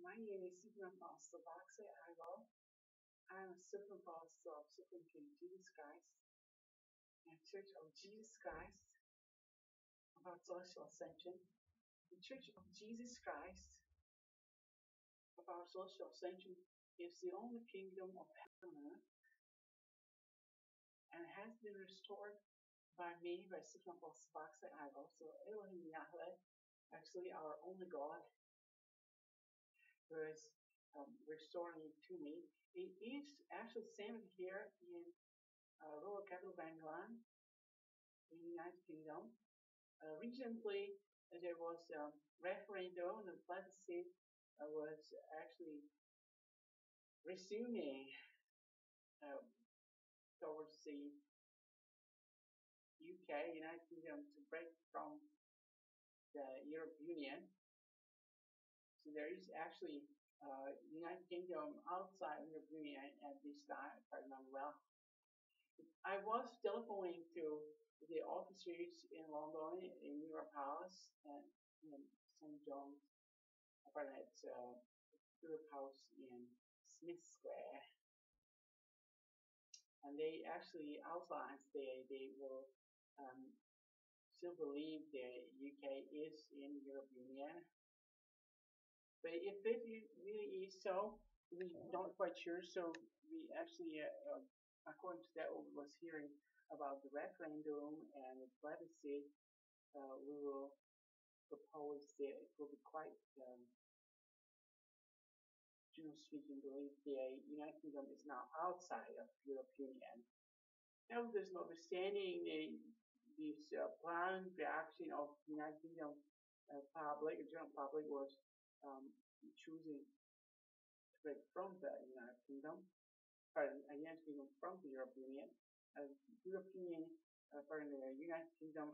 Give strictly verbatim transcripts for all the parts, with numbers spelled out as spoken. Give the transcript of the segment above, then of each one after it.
My name is Supreme Apostle Boxer Ivo. I'm a Supreme Apostle of Supreme King Jesus Christ and Church of Jesus Christ of our Social Ascension. The Church of Jesus Christ of our Social Ascension is the only kingdom of heaven on earth and has been restored by me, by Supreme Apostle Boxer Ivo. So Elohim Yahweh, actually our only God, who is um, restoring it to me. It is actually centered here in uh, Royal Capital Bangalore in the United Kingdom. Uh, recently, uh, there was a referendum, and the plebiscite uh, was actually resuming uh, towards the U K, United Kingdom, to break from the European Union. So there is actually uh, United Kingdom outside the European Union at this time, if I remember well. I was telephoning to the officers in London, in Europe House, and in Saint John's, pardon, at uh, Europe House in Smith Square, and they actually outlined they they will um, still believe the U K is in the European Union, but if it really is so, we don't quite sure. So we actually, uh, uh, according to that, what we was hearing about the referendum and the plebiscite, uh, we will propose that it will be quite, um, generally speaking, believe the United Kingdom is now outside of the European Union. Now, there's notwithstanding the this uh, planned reaction of the United Kingdom uh, public, the general public was um, choosing to break from the United Kingdom, pardon, uh, United Kingdom from the European Union. Uh, European, uh, pardon, the United Kingdom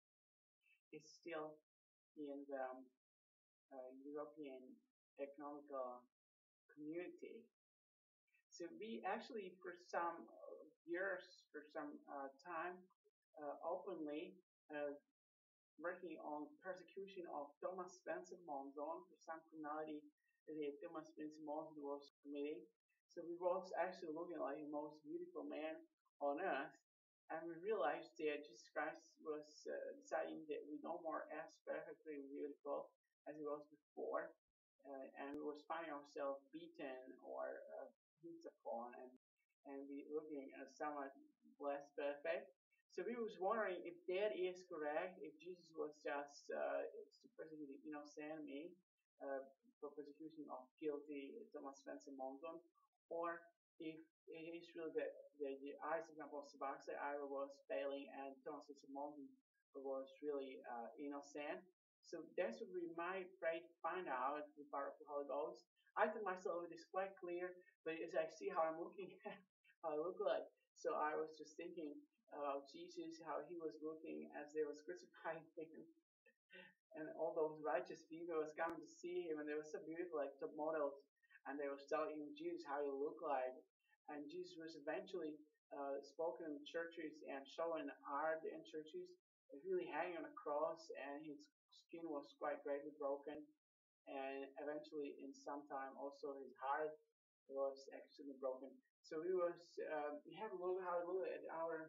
is still in the um, uh, European Economical Community. So we actually, for some years, for some uh, time, uh, openly uh, working on persecution of Thomas Spencer Monzon for some criminality that Thomas Spencer Monzon was committing. So we was actually looking like the most beautiful man on earth, and we realized that Jesus Christ was uh, deciding that we no more as perfectly beautiful as he was before, uh, and we was finding ourselves beaten or uh, beat upon, and and we looking at somewhat less perfect. So we was wondering if that is correct, if Jesus was just uh, to persecute innocent me uh, for persecution of guilty Thomas Spencer Monzon, or if it is really that the, the eyes of Apostle Boxer I was failing and Thomas Spencer Monzon was really uh, innocent. So that's what we might pray to find out with the power of the Holy Ghost. I think myself it is quite clear, but as I see how I'm looking, how I look like, so I was just thinking about Jesus, how he was looking as they was crucifying him, and all those righteous people was coming to see him, and they were so beautiful, like top models, and they was telling him, Jesus, how you look like, and Jesus was eventually uh, spoken in churches and showing art in churches, really hanging on a cross, and his skin was quite greatly broken, and eventually in some time also his heart was actually broken. So we was uh, we have a look how we look at our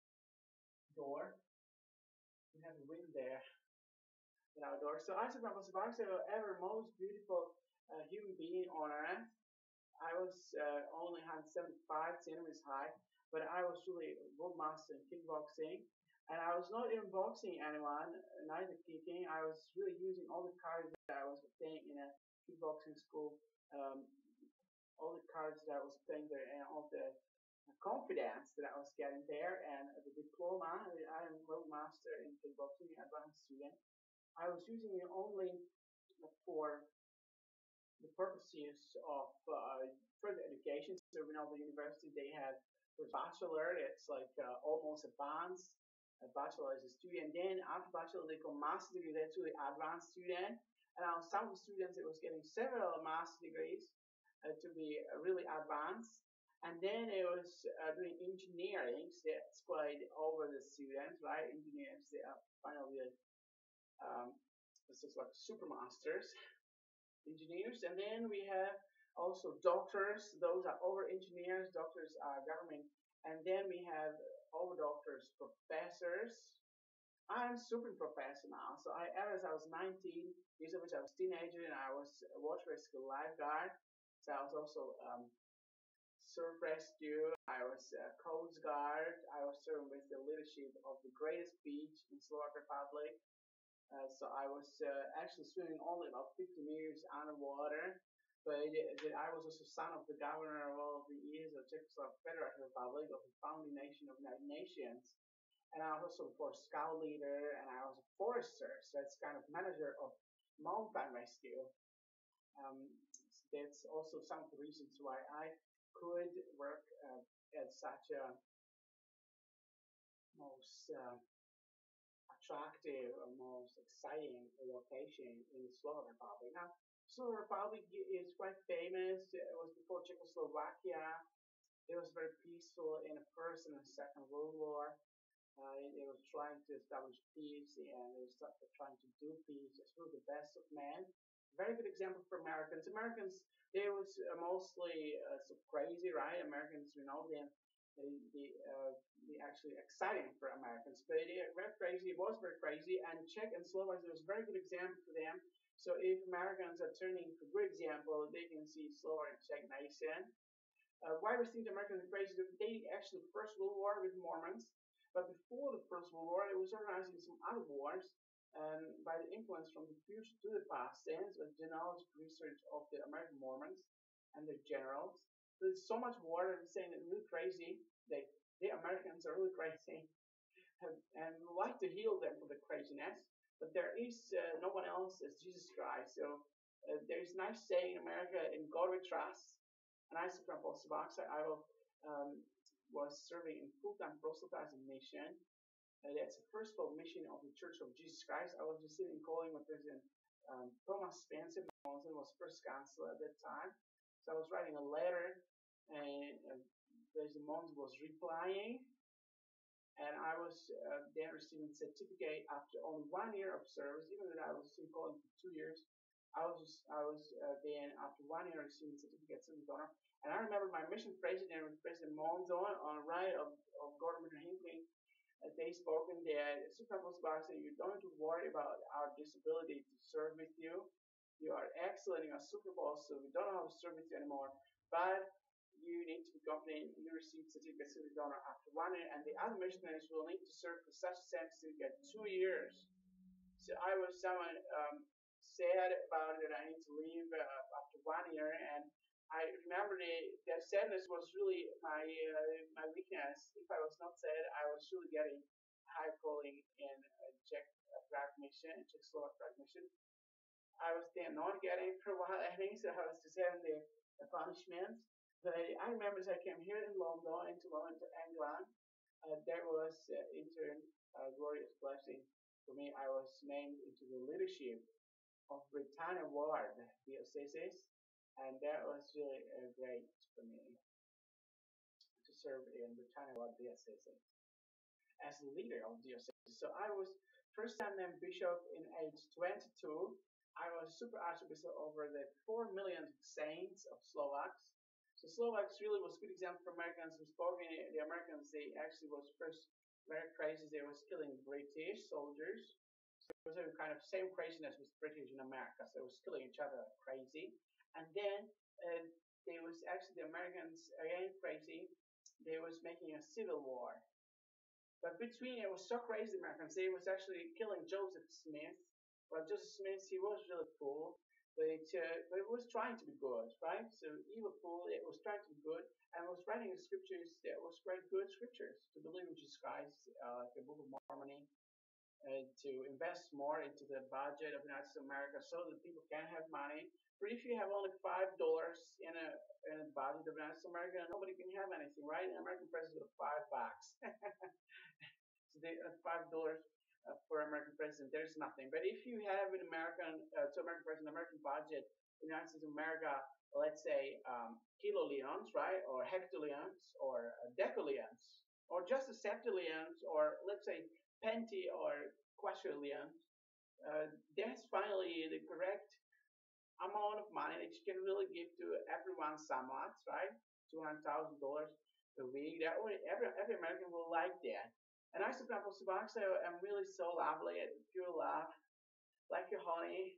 door. We have a wind there in our door. So I said I was about to ever most beautiful uh, human being on earth. I was uh, only one hundred seventy-five centimeters high, but I was really a world master in kickboxing. And I was not even boxing anyone, neither kicking. I was really using all the cards that I was obtaining in a kickboxing school, um, all the cards that I was playing there, and all the confidence that I was getting there, and the diploma. I am world master in kickboxing, advanced student. I was using it only for the purposes of uh, further education. So in the university they have for bachelor, it's like uh, almost advanced. A bachelor is a student. Then after bachelor they go master degree. That's really advanced student. And uh, some students it was getting several master degrees uh, to be uh, really advanced. And then it was uh, doing engineering. So that's quite over the students, right? Engineers they are finally um, this is like super masters. engineers. And then we have also doctors. Those are over engineers. Doctors are government. And then we have over doctors, professors. I'm super professor now. So I, ever since I was nineteen years of age, I was a teenager and I was a water rescue lifeguard. So I was also um, surf rescue. I was a coast guard. I was serving with the leadership of the greatest beach in Slovak Republic. Uh, so I was uh, actually swimming only about fifty meters underwater. But uh, I was also son of the governor of all of the years of Czechoslovak Federative Republic, of the founding nation of the United Nations. And I was also, of course, scout leader, and I was a forester, so that's kind of manager of mountain rescue. Um, so that's also some of the reasons why I could work uh, at such a most uh, attractive or most exciting location in the Slovak Republic. Now, Slovak Republic is quite famous. It was before Czechoslovakia. It was very peaceful in the First and the Second World War. Uh, it, it was trying to establish peace and it was trying to do peace. It's really the best of men. Very good example for Americans. Americans, they was uh, mostly uh, so crazy, right? Americans, you know, them they, they, uh, they actually exciting for Americans, but they were crazy. It was very crazy, and Czech and Slovaks, it was a very good example for them. So if Americans are turning for good example, they can see Slovak and Czech nation. Uh, why we think the Americans are crazy? They actually the First World War with Mormons, but before the First World War, it was organizing some other wars. And by the influence from the future to the past sense of genealogical research of the American Mormons and their generals. So there's so much war that I'm saying it's really crazy. They, the Americans are really crazy and, and we like to heal them from the craziness. But there is uh, no one else as Jesus Christ. So uh, there is a nice saying in America, in God we trust. And I, from Apostle Box, I um, was serving in full-time proselytizing mission. Uh, that's the first full mission of the Church of Jesus Christ. I was receiving calling with President um, Thomas Spencer. Monson was first counselor at that time. So I was writing a letter, and uh, President Monson was replying. And I was uh, then receiving certificate after only one year of service, even though I was still calling for two years. I was just, I was uh, then after one year receiving certificate of donor. And I remember my mission president was President Monzon on right of, of Gordon Hinckley. Uh, they spoke in there. Super Box said, you don't have to worry about our disability to serve with you. You are excellent. You are super boss, so we don't know how to serve with you anymore. But you need to be confident you receive certificate of donor after one year, and the other missionaries will need to serve for such certificate two years. So I was someone um, sad about it. I need to leave uh, after one year, and I remember the, the sadness was really my uh, my weakness. If I was not sad, I was really getting high calling in uh, Czech uh, mission, Czech-Slovak mission. I was then not getting for a while, I think, so I was just having the, the punishment. But I remember as I came here in London, into London, to England, uh, there was uh, intern uh, glorious blessing for me. I was named into the leadership of Britannia Ward Diocese, and that was really uh, great for me to serve in Britannia Ward Diocese as the leader of diocese. So I was first time named bishop in age twenty-two. I was super archbishop over the four million saints of Slovaks. So Slovaks really was a good example for Americans who spoke in the Americans. They actually was first very crazy. They was killing British soldiers. So it was a kind of same craziness with British in America. So they was killing each other crazy. And then uh, they was actually the Americans again crazy. They was making a civil war. But between it was so crazy, Americans. They was actually killing Joseph Smith. Well, Joseph Smith, he was really cool, but it, uh, but it was trying to be good, right? So evil fool, it was trying to be good, and was writing the scriptures that was quite good scriptures to believe in Jesus Christ, uh, the Book of Mormon, uh, to invest more into the budget of the United States of America so that people can have money. But if you have only five dollars in a in a budget of the United States of America, nobody can have anything, right? An American president with five bucks. So they uh, five dollars uh, for American president, there's nothing. But if you have an American, uh, so American president, American budget, the United States of America, let's say um, kilollions, right, or hectollions, or uh, decallions, or just a septillions, or let's say penti or quadrillions, uh, that's finally the correct amount of money that you can really give to everyone somewhat, right? Two hundred thousand dollars a week. That would every every American will like that. And I suppose Suboxone am really so lovely, pure love, like your honey.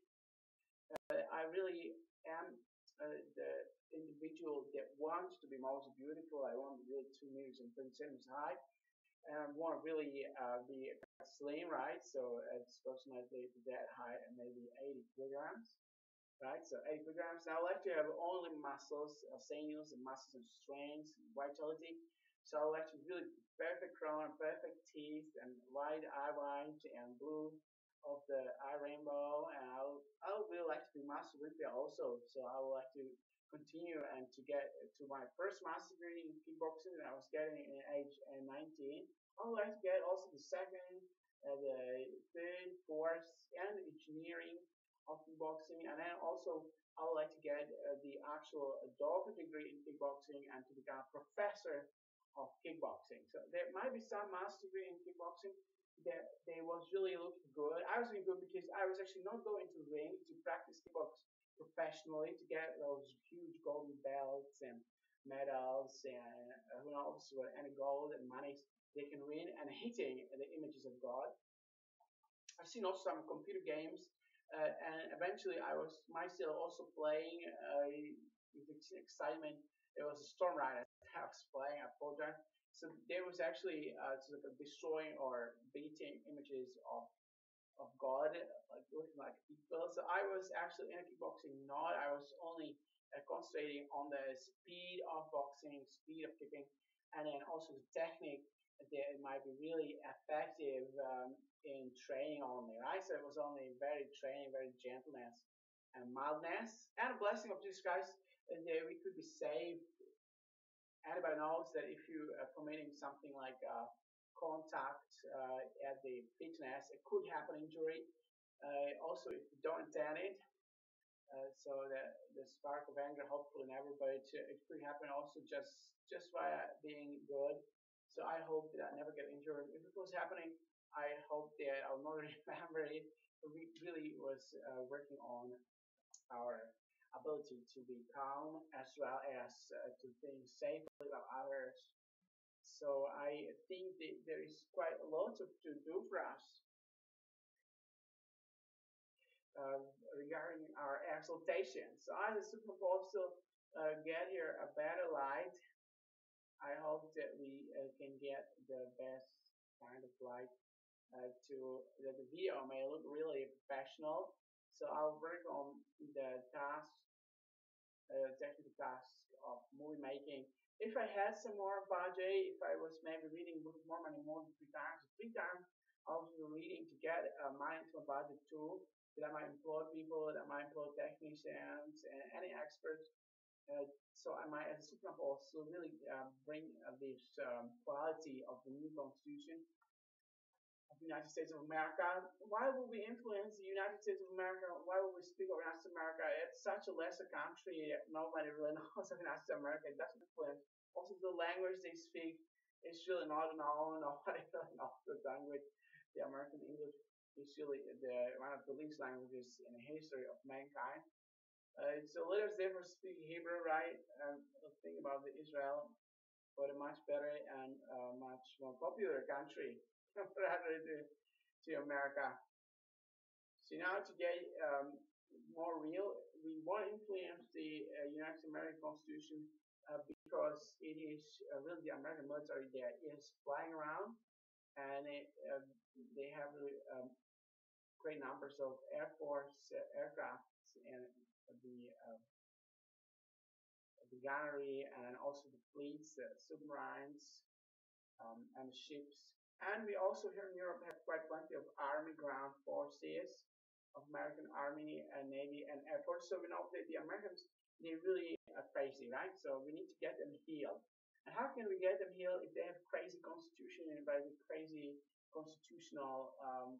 Uh, I really am uh, the individual that wants to be most beautiful. I want to be really two meters and thirty centimeters high, and I want to really uh, be slim, right? So it's approximately that high, and maybe eighty kilograms, right? So eighty kilograms. Now I like to have only muscles, uh, sinews, and muscles and strength, vitality. So I like to really perfect crown, perfect teeth, and white eye white and blue of the eye rainbow. And I would, I would really like to be master Olympia also. So I would like to continue and to get to my first master degree in kickboxing that I was getting in age uh, nineteen. I would like to get also the second, uh, the third, fourth, and engineering of kickboxing, and then also I would like to get uh, the actual doctorate degree in kickboxing and to become a professor of kickboxing. So there might be some master degree in kickboxing that they was really looking good. I was looking good because I was actually not going to the ring to practice kickbox professionally to get those huge golden belts and medals and uh, who knows what any gold and money they can win and hitting the images of God. I've seen also some computer games, uh, and eventually I was myself also playing uh, with excitement. It was a Storm Rider I was playing at Fortnite. So there was actually uh, sort of destroying or beating images of of God, like looking like people. So I was actually in a kickboxing not. I was only uh, concentrating on the speed of boxing, speed of kicking, and then also the technique that might be really effective um, in training only, right? So it was only very training, very gentleness and mildness, and a blessing of Jesus Christ uh, that we could be saved. Anybody knows that if you are committing something like uh, contact uh, at the fitness, it could happen injury. Uh, also, if you don't intend it, uh, so the the spark of anger hopefully never, but it, it could happen also just just by being good. So I hope that I never get injured. If it was happening, I hope that I'll not remember it. We really was uh, working on our ability to be calm as well as uh, to think safely about others. So I think that there is quite a lot to, to do for us uh, regarding our exaltation. So as a super apostle uh, get here a better light, I hope that we uh, can get the best kind of light uh, to that the video may look really professional. So I'll work on the task uh, technical task of movie making. If I had some more budget, if I was maybe reading a little more money more than three times, three times I was reading to get uh, money into a budget too, that I might employ people, that I might employ technicians and any experts. Uh, so I might, as a super also really uh, bring uh, this um, quality of the new constitution of the United States of America. Why would we influence the United States of America? Why would we speak of United States of America? It's such a lesser country. Nobody really knows of United States of America. It doesn't influence. Also, the language they speak is really not known. Nobody really knows the language. The American English is really the, one of the least languages in the history of mankind. Uh, it's a little different speaking Hebrew, right? And think about the Israel, but a much better and uh, much more popular country rather to, to America. So now to get um, more real, we want to influence the uh, United States American Constitution uh, because it is uh, really the American military that is flying around, and it, uh, they have really, um, great numbers of Air Force uh, aircraft and the uh, the gunnery and also the fleets, the submarines, um, and ships. And we also here in Europe have quite plenty of army ground forces of American Army and Navy and Air Force. So we know that the Americans, they really are crazy, right? So we need to get them healed. And how can we get them healed if they have crazy constitution and very crazy constitutional um,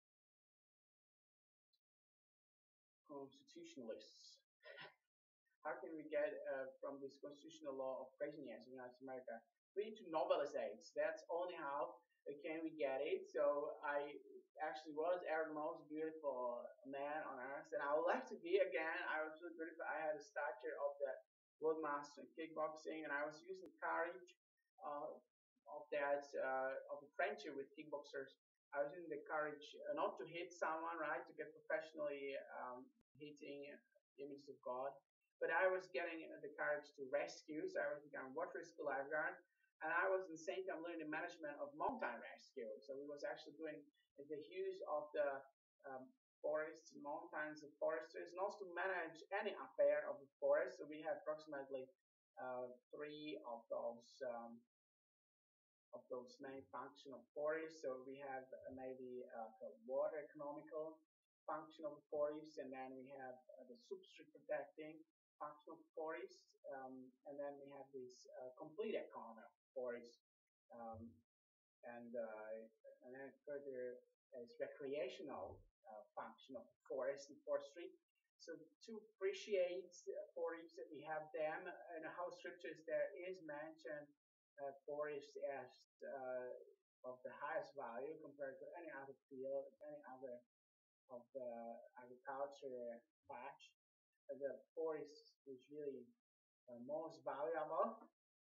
constitutionalists? How can we get uh, from this constitutional law of craziness in United America? We need to novelize it. That's only how uh, can we get it. So I actually was ever the most beautiful man on earth, and I would like to be again. I was really grateful. I had a stature of the world master in kickboxing, and I was using courage uh, of that uh, of the friendship with kickboxers. I was using the courage uh, not to hit someone, right, to get professionally um, hitting images of God, but I was getting the courage to rescue. So I was becoming water rescue lifeguard, and I was in the same time learning the management of mountain rescue. So we was actually doing the use of the um, forests, mountains, and foresters, and also to manage any affair of the forest. So we have approximately uh, three of those um, of those main function of forests. So we have uh, maybe uh, the water economical function of the forest, and then we have uh, the substrate protecting function of the forest, um, and then we have this uh, complete economy of forest, um, and uh, and then further as recreational uh, function of the forest and forestry. So to appreciate the forests that we have them and how scriptures there is mentioned uh, forest as uh, of the highest value compared to any other field, any other of the agriculture patch. Uh, The forest is really uh, most valuable.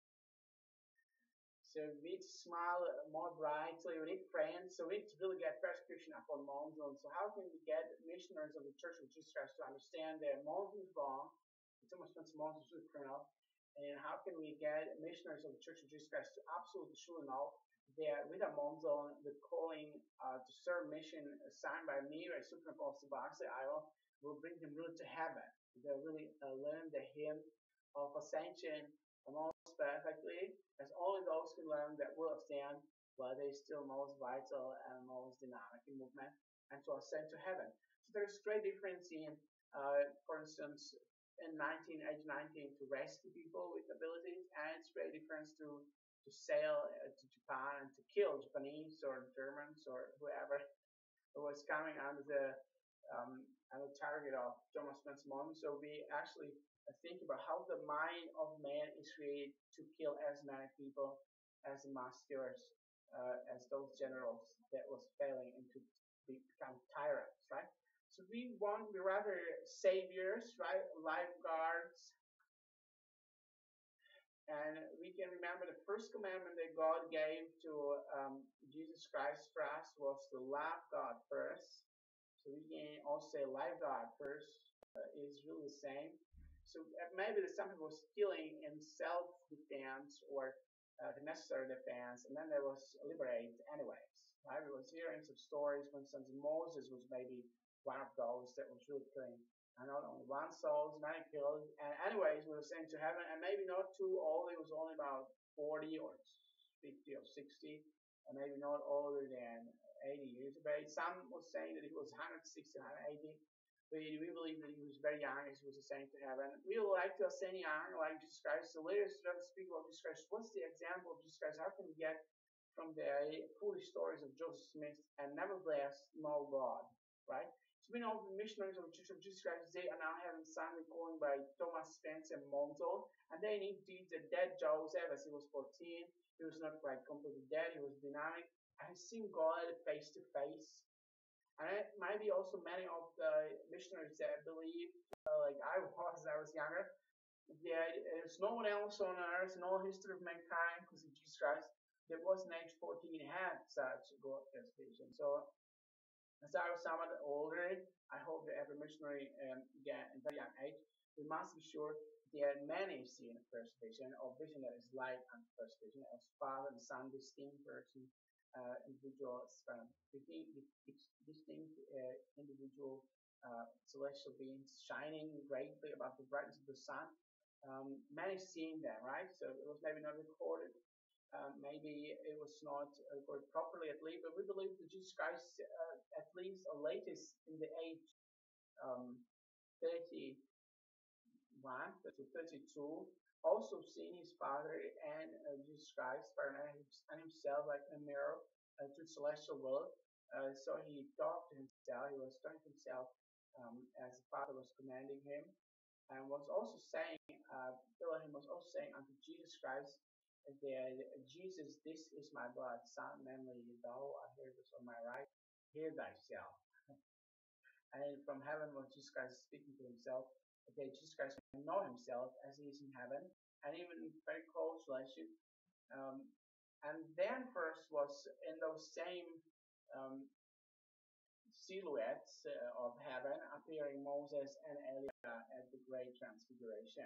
So we need to smile more brightly. We need friends. So we need to really get persecution upon Muslims. So how can we get missionaries of the Church of Jesus Christ to understand that Muslims wrong? It's almost means Muslims are criminal. And how can we get missionaries of the Church of Jesus Christ to absolutely surely know that with a Muslim, the calling uh, to serve mission assigned by me, by Super Apostle Basel, I will, will bring them really to heaven. They'll really uh, learn the hymn of ascension most perfectly, as only those can learn that will stand while they still most vital and most dynamic in movement and to ascend to heaven. So there's great difference in, uh, for instance, in nineteen nineteen to rescue people with abilities, and it's great difference to to sail uh, to Japan and to kill Japanese or Germans or whoever was coming under the um, under the target of Thomas Man's mom. So we actually uh, think about how the mind of man is created to kill as many people as the masters, uh, as those generals that was failing and to become tyrants, right? So we want to be rather saviors, right? Lifeguards, and we can remember the first commandment that God gave to um, Jesus Christ for us was to love God first. So we can also say lifeguard first uh, is really the same. So uh, maybe there's some people was killing in self-defense or uh, the necessary defense, and then they was liberated anyways. Right? We was hearing some stories. For instance, Moses was maybe one of those that was really killing. And not only one soul, many killed. And anyways, we were sent to heaven, and maybe not too old. It was only about forty or fifty or sixty, and maybe not older than eighty years of age. Some was saying that he was one hundred sixty, one hundred eighty. But we believe that he was very young as he was ascending to heaven. We would like to ascend young, like Jesus Christ. So let us speak about Jesus Christ. What's the example of Jesus Christ? How can we get from the foolish stories of Joseph Smith and nevertheless know God, right? So we know the missionaries of the Church of Jesus Christ, they are now having Sunday calling by Thomas Spence and Montel, and they indeed the dead Joseph as he was fourteen. He was not quite completely dead, he was dynamic, and he's seen God face to face. And it might be also many of the missionaries that believe, uh, like I was, I was younger, that there's no one else on earth in all history of mankind, because of Jesus Christ, that was in age fourteen had such God as vision. So as I was somewhat older, I hope that every missionary um, again in very young age, we must be sure that many see in the first vision, or vision that is like on the first vision, as Father and Son, distinct person, uh, individuals, um, distinct, distinct uh, individual uh, celestial beings shining greatly above the brightness of the sun. Um, many seeing them, right? So it was maybe not recorded, um, maybe it was not uh, recorded properly at least, but we believe that Jesus Christ, uh, at least or latest in the age um, thirty-one to thirty-two, also seeing his Father and uh, Jesus Christ and himself like in a mirror uh, to the celestial world. Uh, so he talked to himself, he was talking to himself um, as the Father was commanding him, and was also saying, uh, Elohim was also saying unto Jesus Christ, that Jesus, this is my beloved Son, namely thou art here on my right, hear thyself. And from heaven was Jesus Christ speaking to himself. Okay, Jesus Christ can know himself as he is in heaven, and even in very close relationship. Um, and then first was in those same um, silhouettes uh, of heaven appearing Moses and Elijah at the Great Transfiguration.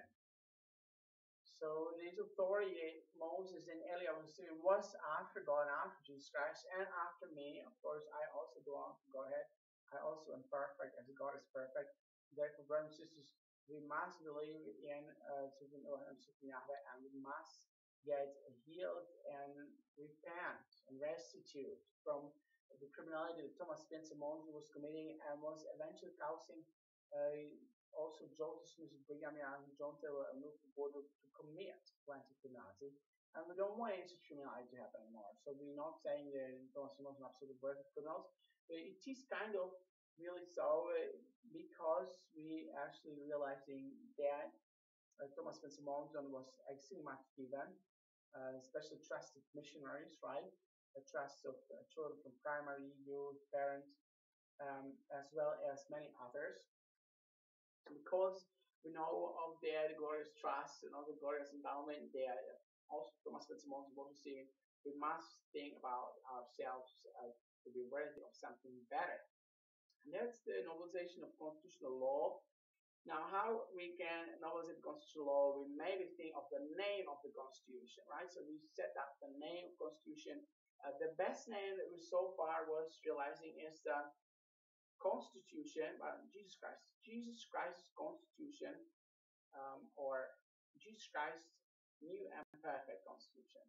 So this authority Moses and Elijah was doing was after God, after Jesus Christ, and after me. Of course, I also belong to Godhead. I also am perfect as God is perfect. Therefore, brothers and sisters, we must believe in uh, Supreme Elohim, Supreme Yahweh, and we must get healed and repent and restitute from the criminality that Thomas Spencer Moses was committing and was eventually causing uh, also Joseph Smith, Brigham Young, John Taylor, and Luke Border to commit plenty criminality. And we don't want any such criminality to happen anymore. So we're not saying that Thomas Smith was an absolute birth of criminals. It is kind of really so uh, because we actually realizing that uh, Thomas Spencer Monson was extremely much given, uh, especially trusted missionaries, right? The trust of uh, children from primary, youth, parents, um, as well as many others. Because we know of their glorious trust and of the glorious endowment that also Thomas Spencer Monson was receiving, we must think about ourselves uh, to be worthy of something better. And that's the novelization of constitutional law. Now, how we can novelize constitutional law, we maybe think of the name of the Constitution, right? So we set up the name of Constitution. Uh, the best name that we so far was realizing is the Constitution by Jesus Christ. Jesus Christ's Constitution, um, or Jesus Christ's new and perfect Constitution.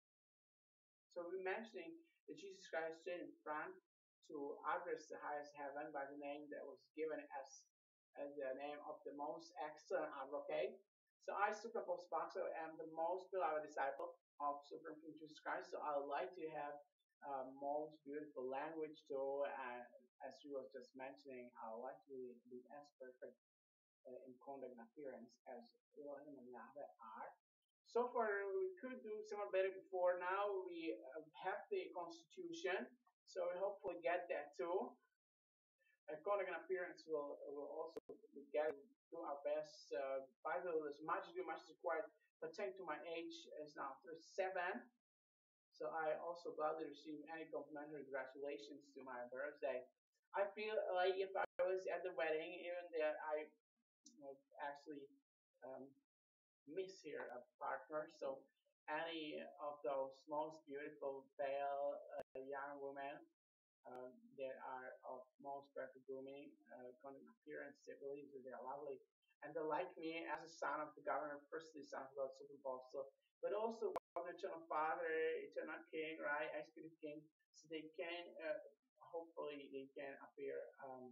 So we're mentioning that Jesus Christ stood in front to address the highest heaven by the name that was given as as the name of the most excellent advocate. So I, Super Apostle Boxer, am the most beloved disciple of Supreme King Jesus Christ. So I would like to have uh, most beautiful language too, and as we was just mentioning, I would like to be as perfect uh, in conduct and appearance as Elohim and Yahweh are. So far, we could do somewhat better before. Now we uh, have the Constitution, so we hopefully get that too. Conduct and appearance will will also get do our best. Uh, Bible as much as do much as required. Pertaining to my age is now thirty-seven, so I also gladly receive any complimentary congratulations to my birthday. I feel like if I was at the wedding, even that I you know, actually um, miss here a partner. So any of those most beautiful, pale uh, young women uh, that are of most perfect grooming, uh, conduct appearance, they believe that they're lovely. And they like me as a son of the governor, firstly son of God, super apostle, but also governor, eternal father, eternal king, right, executive king, so they can, uh, hopefully they can appear um,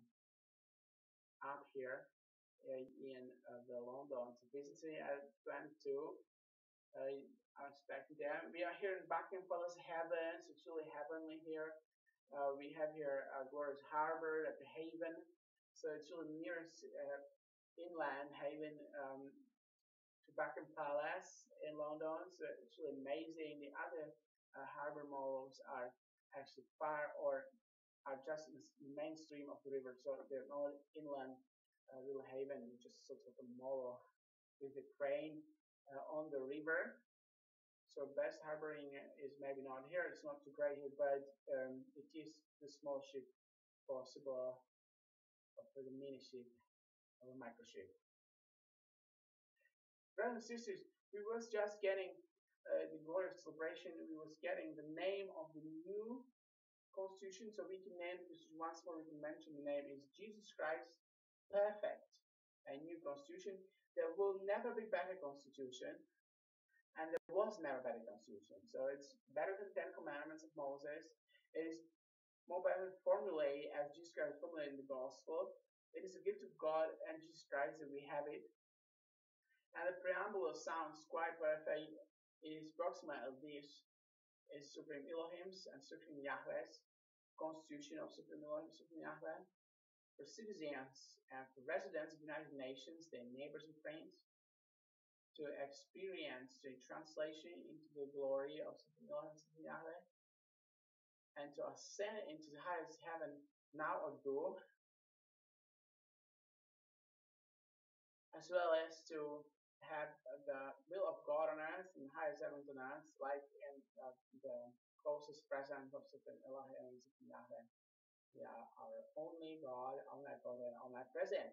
up here uh, in uh, the London to visit me at twenty-two. Uh, I'm expecting them. We are here in Buckingham Palace Heavens. It's really heavenly here. Uh, we have here uh, Glorious Harbor at the Haven. So it's really nearest uh, inland Haven um, to Buckingham Palace in London. So it's really amazing. The other uh, harbor malls are actually far or are just in the mainstream of the river. So they're not inland uh, little haven, just sort of a mall with a crane uh, on the river. So best harboring is maybe not here. It's not too great here, but um, it is the small ship possible for the mini ship or micro ship. Brothers and sisters, we was just getting uh, the glorious celebration. We was getting the name of the new Constitution. So we can name this once more. We can mention the name is Jesus Christ, perfect, a new Constitution. There will never be better Constitution. And there was never better constitution. So it's better than the Ten Commandments of Moses. It is more better formulated as Jesus Christ formulated in the gospel. It is a gift of God and Jesus Christ that we have it. And the preamble sounds quite perfect. It is approximately this is Supreme Elohim's and Supreme Yahweh's constitution of Supreme Elohim, Supreme Yahweh for citizens and for residents of the United Nations, their neighbors and friends, to experience the translation into the glory of Supreme Yahweh, and to ascend into the highest heaven now or do, as well as to have the will of God on earth and highest heavens on earth, like in uh, the closest presence of Supreme Elohim and Supreme Yahweh. We are our only God, omnipotent, omnipresent.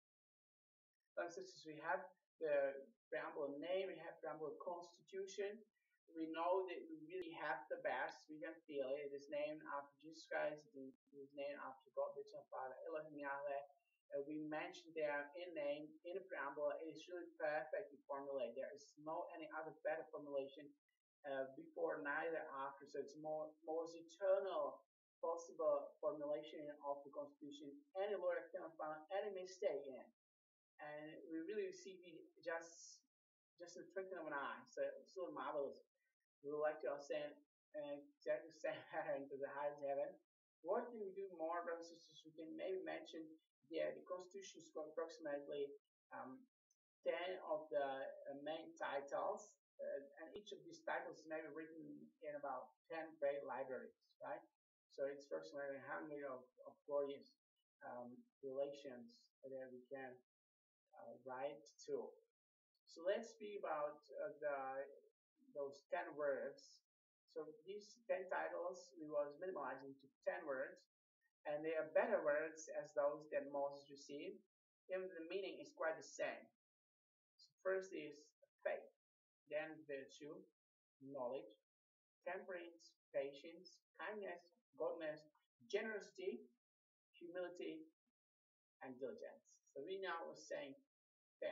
And since we have the preamble name, we have preamble constitution, we know that we really have the best. We can feel it. It is named after Jesus Christ. It is named after God, the Son, Father, Elohim Yahweh. Uh, we mentioned there in name, in the preamble, it is really perfectly formulated. There is no any other better formulation uh, before, neither after. So it's more most eternal possible formulation of the Constitution. Any lawyer cannot find any mistake in it. And we really see it just just in the twinkling of an eye. So it's so marvelous. We would like to ascend and exactly send into the highest heaven. What can we do more, brothers and sisters? We can maybe mention yeah, the Constitution is approximately um, ten of the uh, main titles, uh, and each of these titles may be written in about ten great libraries, right? So it's approximately one hundred of, of glorious um, relations that we can uh, write to. So let's speak about uh, the those ten words. So these ten titles we was minimalizing to ten words, and they are better words as those that Moses received. Even the meaning is quite the same. So first is faith, then virtue, knowledge, temperance, patience, kindness, godliness, generosity, humility, and diligence. So we now are saying ten.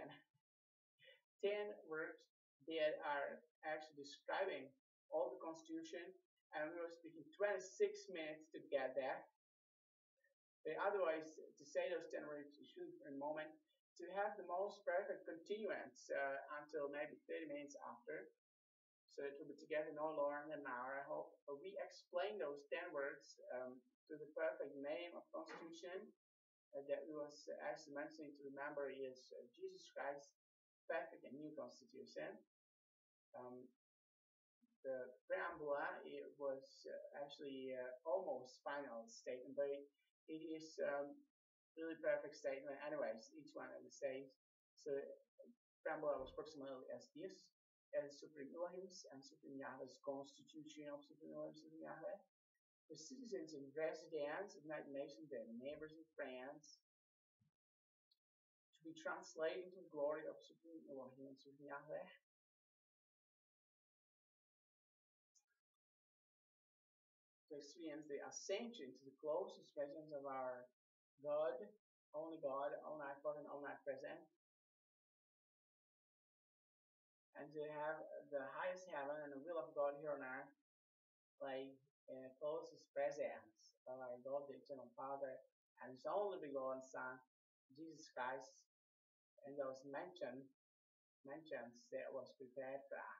ten words that are actually describing all the Constitution, and we were speaking twenty-six minutes to get there. But otherwise, to say those ten words, you should for a moment to have the most perfect continuance uh, until maybe thirty minutes after. So it will be together no longer than an hour, I hope. But we explain those ten words um, to the perfect name of Constitution uh, that we was actually mentioning to remember is uh, Jesus Christ, perfect and new Constitution. Um, the preamble it was uh, actually uh, almost final statement, but it, it is um, really perfect statement anyways, each one of the same. So preamble was approximately as this, as Supreme Elohim's and Supreme Yahweh's constitution of Supreme Elohim, Supreme Yahweh. The citizens and residents of United Nations, their neighbors and friends, to be translated into the glory of Supreme Elohim and Supreme Yahweh. To experience the ascension to the closest presence of our God, only God, omnipotent, omnipresent, and to have the highest heaven and the will of God here on earth, like in the closest presence of our God, the eternal Father, and His only begotten Son, Jesus Christ, and those mentioned mentions that was prepared for us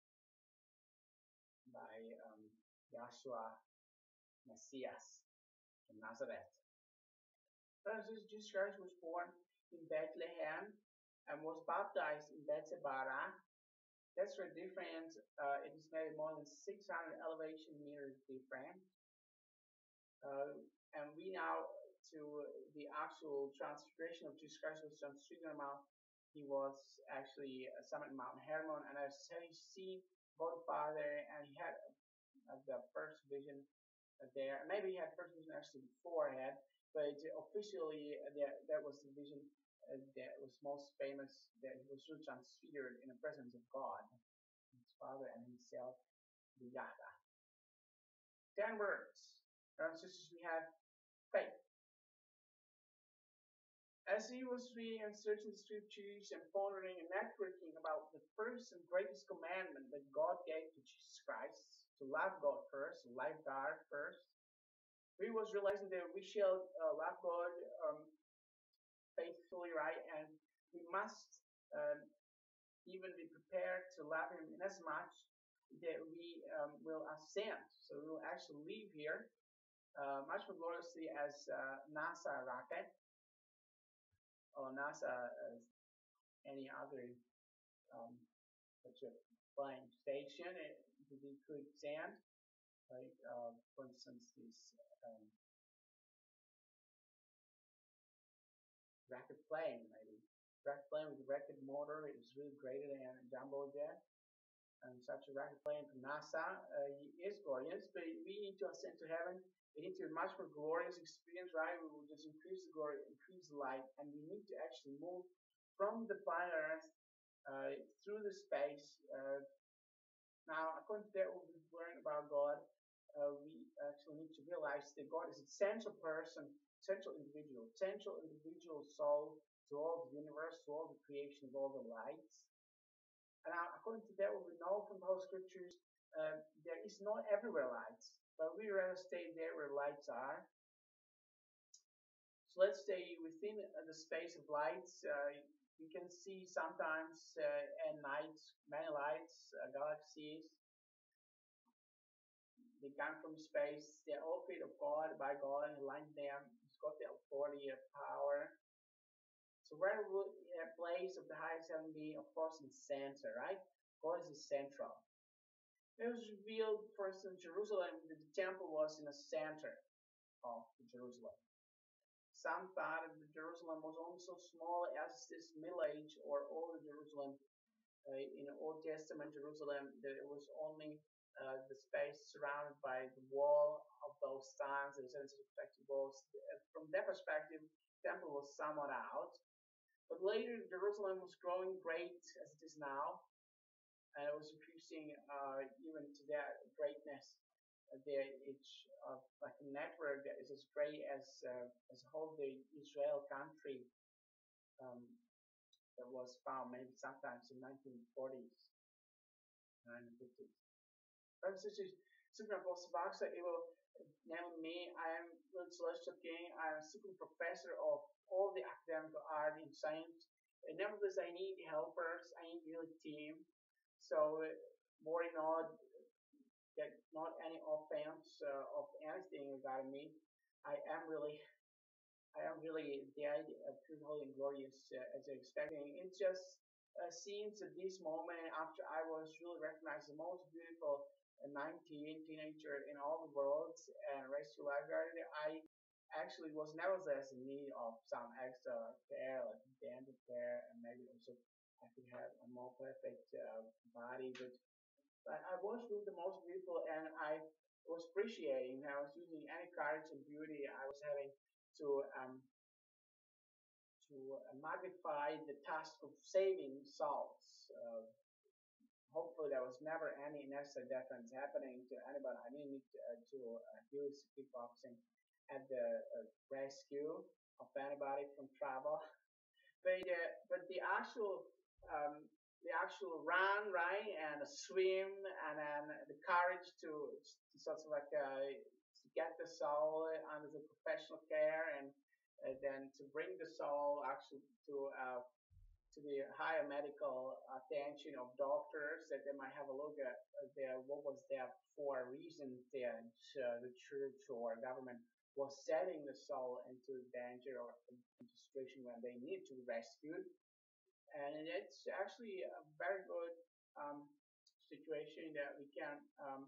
by um, Yahshua Messias from Nazareth. Francis Jesus Christ was born in Bethlehem and was baptized in Bethsaida. That's very different. Uh, it is maybe more than six hundred elevation meters different. Uh, and we now to the actual transfiguration of Jesus Christ was transfigured Mount. He was actually uh, summoned Mount Hermon, and as he seen God the Father, and he had uh, the first vision there. Maybe he had first vision actually beforehand, but officially uh, there, that was the vision uh, that was most famous, that he was really transfigured in the presence of God, his Father and himself, the Yahweh. Ten words. Brothers and sisters, we have faith. As he was reading and searching the scriptures and pondering and networking about the first and greatest commandment that God gave to Jesus Christ, to love God first, to love God first, we was realizing that we shall uh, love God um, faithfully, right? And we must um, even be prepared to love Him in as much that we um, will ascend. So we will actually leave here uh, much more gloriously as uh, NASA rocket, or NASA as any other um, such a flying station. It, we could send, like uh, for instance, this um, rocket plane, maybe rocket plane with a rocket motor. It was really greater than a jumbo jet. And such a rocket plane from NASA uh, is glorious, but we need to ascend to heaven. We need to have a much more glorious experience, right? We will just increase the glory, increase the light, and we need to actually move from the planet Earth uh, through the space. Uh, now, according to that, what we've learned about God, uh, we actually need to realize that God is a central person, central individual, central individual soul to all the universe, to all the creation of all the lights. And now, according to that, what we know from the whole scriptures, uh, there is not everywhere lights, but we rather stay there where lights are. So let's say within the space of lights, uh, you can see sometimes uh, at night many lights, uh, galaxies. They come from space. They're all created of God, by God, and like them, He's got the authority and power. So where would a place of the highest heaven be? Of course, in the center, right? God is central. It was revealed, for instance, Jerusalem, that the temple was in the center of Jerusalem. Some thought that Jerusalem was only so small as this Middle Age or older Jerusalem. Uh, in the Old Testament Jerusalem, that it was only uh, the space surrounded by the wall of those stones, the essentially protected walls. From that perspective, the temple was somewhat out. But later, Jerusalem was growing great as it is now, and it was increasing uh, even to that greatness. Uh, there, it's uh, like a network that is as great as uh, as whole the Israel country um, that was found maybe sometimes in nineteen forties, nineteen fifties. Brothers and sisters, Super Apostle Boxer, it will name me. I am Lord Celestial King. I am a super professor of all the academic art and science. And nevertheless, I need helpers. I need really team. So, more in all, that not any offense uh, of anything regarding me. I am really, I am really dead, uh, pure, holy, and glorious uh, as you're expecting. It just uh, seems at this moment, after I was really recognized as the most beautiful uh, nineteen teenager in all the world and rescue lifeguard, I actually was nevertheless in need of some extra care, like dental care, and maybe also I could have a more perfect uh, body. But but I was really the most beautiful, and I was appreciating. I was using any courage and beauty I was having to um, to uh, magnify the task of saving souls. Uh, hopefully, there was never any necessary difference happening to anybody. I didn't need to, uh, to uh, use kickboxing at the uh, rescue of anybody from trouble. But uh, but the actual um, the actual run, right, and the swim, and then the courage to, to sort of like uh, to get the soul under the professional care, and uh, then to bring the soul actually to uh, to the higher medical attention of doctors, that they might have a look at uh, their what was their for reason that uh, the church or government was setting the soul into danger or into situation when they need to be rescued. And it's actually a very good um, situation that we can um,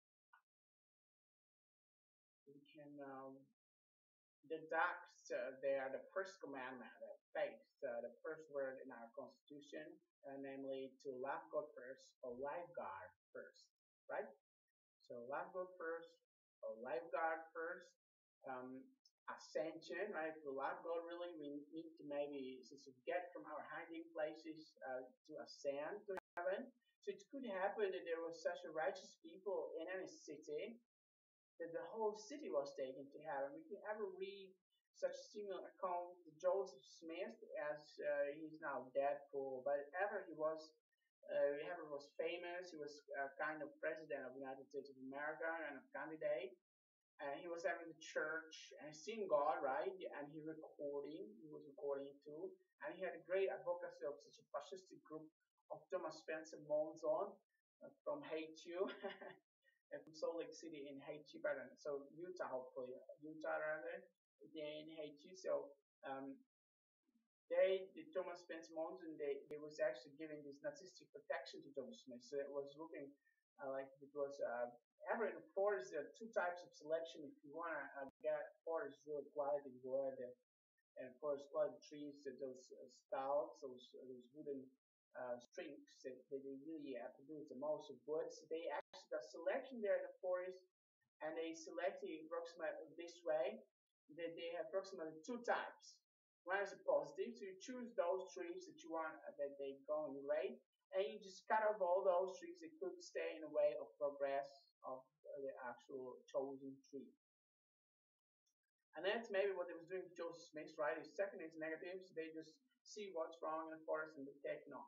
we can um, deduct uh, there the first commandment, the faith, uh, the first word in our constitution, uh, namely to love God first or lifeguard first, right? So love God first or lifeguard first. Um, ascension, right? To love God really, we need to maybe since we get from our hiding places uh, to ascend to heaven. So it could happen that there was such a righteous people in any city that the whole city was taken to heaven. We can ever read such similar account to Joseph Smith, as uh, he's now dead, poor, but ever he was, uh, ever was famous. He was uh, kind of president of the United States of America and a candidate. And he was having the church and seeing God, right? And he recording, he was recording too. And he had a great advocacy of such a fascistic group of Thomas Spencer Monzon uh, from Haiti. From Salt Lake City in Haiti, pardon. So Utah, hopefully Utah rather, in Haiti. So um, they, the Thomas Spence Monson, they, they was actually giving this narcissistic protection to Joseph Smith. So it was looking uh, like it was uh, ever in the forest. There are two types of selection. If you want to uh, get forest really quality wood, and of course, a lot of trees, uh, those uh, stalks, those uh, those wooden uh, strings that they, they really uh, produce the most of wood. So they actually got selection there in the forest, and they selected approximately this way that they have approximately two types. One is a positive, so you choose those trees that you want uh, that they go in rate, and you just cut off all those trees that could stay in the way of progress of uh, the actual chosen tree. And that's maybe what they was doing to Joseph Smith, right? His second is negative, so they just see what's wrong in the forest and they take no.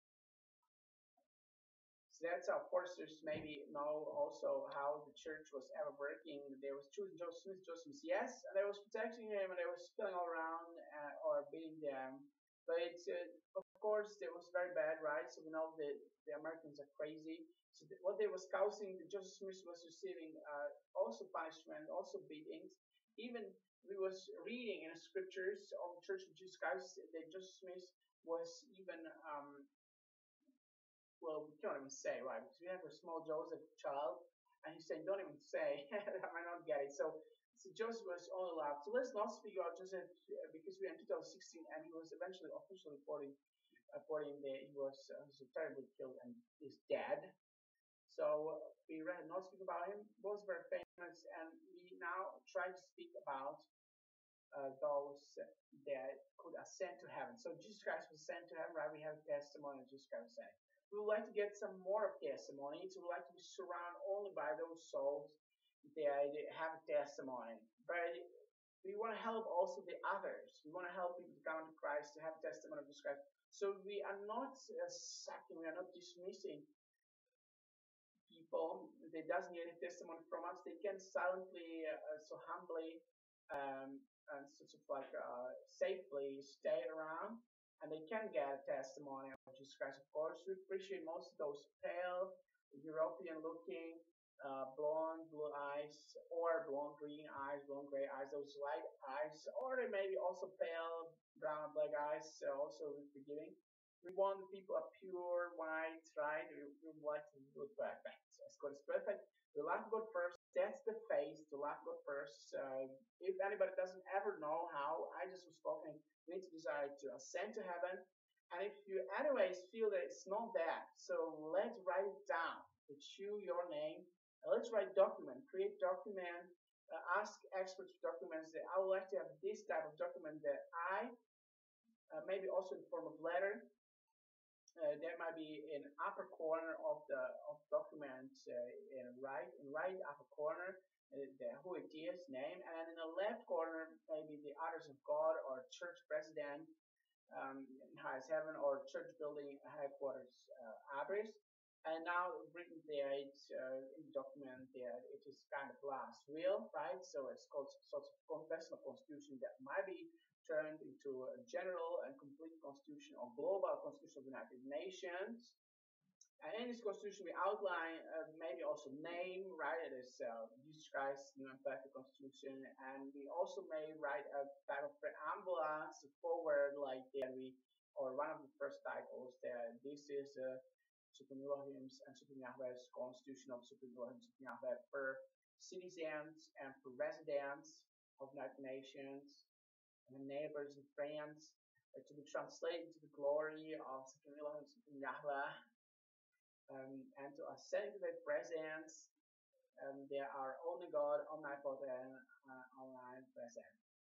So that's how foresters maybe know also how the church was ever working. They was choosing Joseph Smith, Joseph Smith, yes, and they was protecting him and they was killing all around uh, or beating them. But uh, of course, it was very bad, right? So we know that the Americans are crazy. So th- what they was causing, that Joseph Smith was receiving uh, also punishment, also beatings. Even we was reading in the scriptures of the Church of Jesus Christ that Joseph Smith was even um, well, we can't even say, right? Because we have a small Joseph child, and he's saying, don't even say, I might not get it. So, so Joseph was only allowed. So let's not speak about Joseph uh, because we're in two thousand sixteen, and he was eventually officially reporting, reporting that he was, uh, was terribly killed and is dead. So we rather not speak about him. Both very famous, and we now try to speak about uh, those that could ascend to heaven. So Jesus Christ was sent to heaven, right? We have a testimony of Jesus Christ saying. We would like to get some more of testimonies. We would like to be surrounded only by those souls that have a testimony. But we want to help also the others. We want to help people to come to Christ, to have a testimony of Jesus Christ. So we are not uh, sucking, we are not dismissing people that doesn't get a testimony from us. They can silently, uh, so humbly, um, and sort of like uh, safely stay around, and they can get a testimony of Jesus Christ. Of course, we appreciate most of those pale, European-looking, uh, blonde blue eyes, or blonde green eyes, blonde gray eyes, those light eyes, or they may be also pale brown black eyes, so also forgiving. We want the people are pure, white, right? We, we like to be perfect. As God is perfect. We love God first. That's the face to love God first. Uh, if anybody doesn't ever know how, I just was talking, we need to desire to ascend to heaven. And if you anyways feel that it's not that, so let's write it down. Let's choose your name. And let's write document, create document, uh, ask experts for documents that I would like to have this type of document that I, uh, maybe also in form of letter, uh, that might be in upper corner of the of document uh, in right in right upper corner uh, the who it is name, and in the left corner maybe the others of God or church president um, in highest heaven or church building headquarters uh, address. And now written there, it's uh, in the document there, it is kind of last will, right? So it's called sort of confessional constitution that might be turned into a general and complete constitution or global constitution of the United Nations. And in this constitution, we outline uh, maybe also name, right? It is uh, Jesus Christ, new and perfect constitution. And we also may write a type of preamble, so forward, like there we, or one of the first titles there. This is uh, Supreme Elohim's and Supreme Yahweh's constitution of Supreme Elohim, Supreme Yahweh for citizens and for residents of United Nations and neighbors and friends, uh, to be translated to the glory of Supreme Elohim, Supreme Yahweh, um, and to ascend to their presence. Um, they are only God, omnipotent, uh, omnipresent.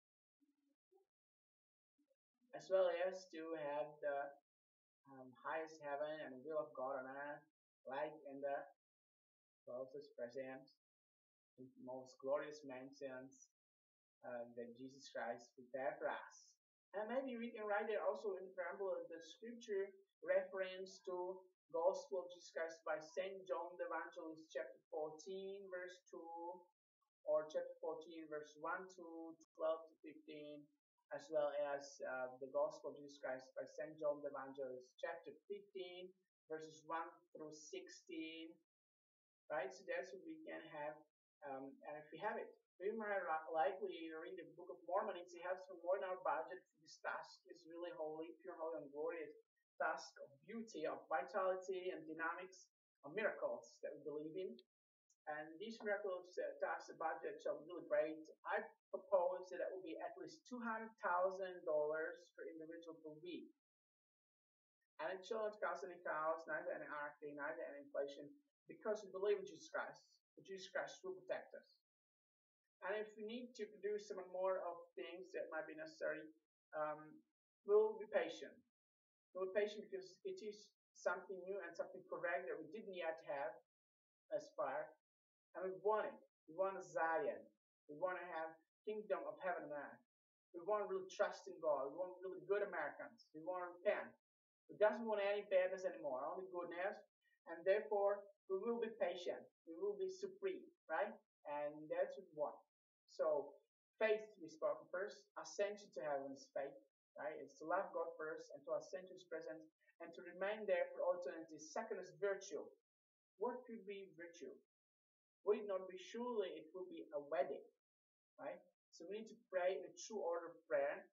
As well as to have the um, highest heaven and the will of God on earth, like in the closest presence, in the most glorious mansions uh, that Jesus Christ prepared for us. And maybe we can write it also in preamble the scripture reference to Gospel of Jesus Christ by Saint John the Evangelist, chapter fourteen, verse two, or chapter fourteen, verse one to twelve to fifteen, as well as uh, the Gospel of Jesus Christ by Saint John the Evangelist, chapter fifteen, verses one through sixteen, right? So that's what we can have, um, and if we have it, we might likely read the Book of Mormon. If we have some more in our budget for this task, is really holy, pure, holy, and glorious task of beauty, of vitality, and dynamics, of miracles that we believe in. And these miraculous uh, tax budgets are really great. I propose that it will be at least two hundred thousand dollars per individual per week. And it shouldn't cause any chaos, neither any anarchy, neither any inflation, because we believe in Jesus Christ. Jesus Christ will protect us. And if we need to do some more of things that might be necessary, um, we'll be patient. We'll be patient because it is something new and something correct that we didn't yet have as far. And we want it. We want a Zion. We want to have kingdom of heaven and earth. We want to really trust in God. We want really good Americans. We want to repent. We doesn't want any badness anymore, only goodness. And therefore, we will be patient. We will be supreme, right? And that's what we want. So, faith we spoke first. Ascension to heaven is faith, right? It's to love God first and to ascend to His presence and to remain there for all eternity. Second is virtue. What could be virtue? Would it not be surely it will be a wedding, right? So we need to pray in a true order of prayer.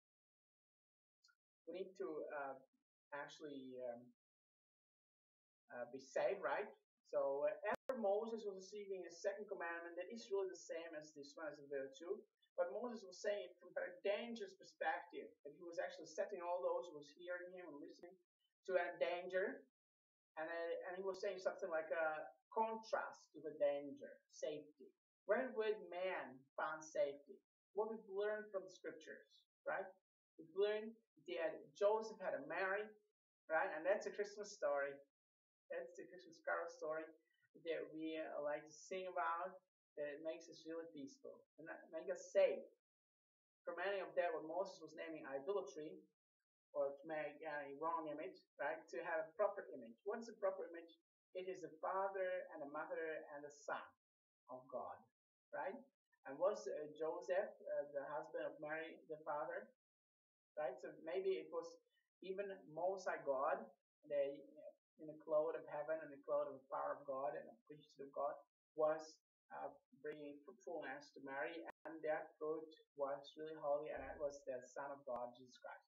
We need to uh, actually um, uh, be saved, right? So uh, after Moses was receiving a second commandment that is really the same as this one as a virtue, but Moses was saying it from a dangerous perspective, that he was actually setting all those who was hearing him and listening to a danger, and uh, and he was saying something like a contrast to the danger, safety. Where would man find safety? What we've learned from the scriptures, right? We've learned that Joseph had a Mary, right? And that's a Christmas story. That's the Christmas carol story that we uh, like to sing about. That makes us really peaceful and that make us safe from any of that what Moses was naming idolatry, or to make a wrong image, right? To have a proper image. What is a proper image? It is a father and a mother and a son of God, right? And was uh, Joseph uh, the husband of Mary the father, right? So maybe it was even Most High God, they in a cloud of heaven and a cloud of the power of God and a priesthood of God was uh, bringing fruitfulness to Mary, and that fruit was really holy, and that was the Son of God, Jesus Christ.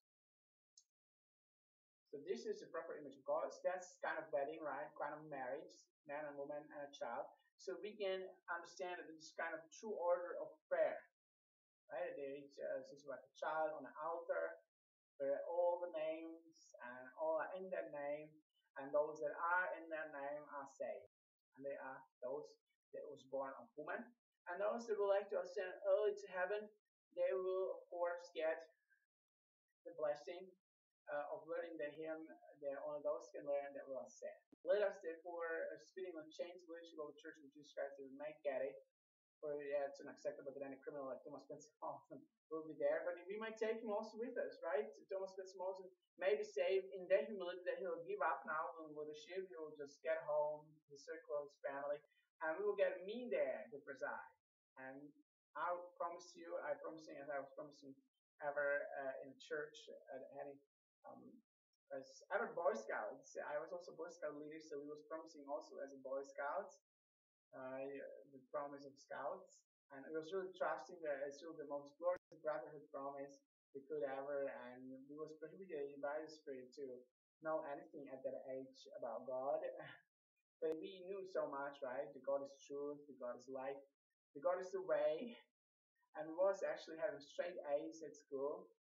So this is the proper image of God. So that's kind of wedding, right? Kind of marriage, man and woman and a child. So we can understand that this kind of true order of prayer, right? There is uh, just like a child on the altar, where all the names and all are in that name, and those that are in that name are saved. And they are those that was born of woman. And those that would like to ascend early to heaven, they will of course get the blessing uh, of learning the hymn that only those can learn that will ascend. Let us therefore, uh, spitting on chains, wish to go to church with Jesus Christ, that we may get it. For yeah, it's unacceptable that any criminal like Thomas Spencer Molson will be there. But we might take him also with us, right? So Thomas Spencer Molson may be saved in that humility that he'll give up now in leadership. He will just get home, the circle of his family, and we will get me there to preside. And I promise you, I promising as I was promising ever uh, in church at any um, as ever Boy Scouts. I was also Boy Scout leader, so we was promising also as a Boy Scouts uh, the promise of Scouts, and it was really trusting that it's really the most glorious brotherhood promise we could ever, and we was prohibited by the Spirit to know anything at that age about God. But we knew so much, right? The God is truth, the God is life, the God is the way, and we was actually having straight A's at school,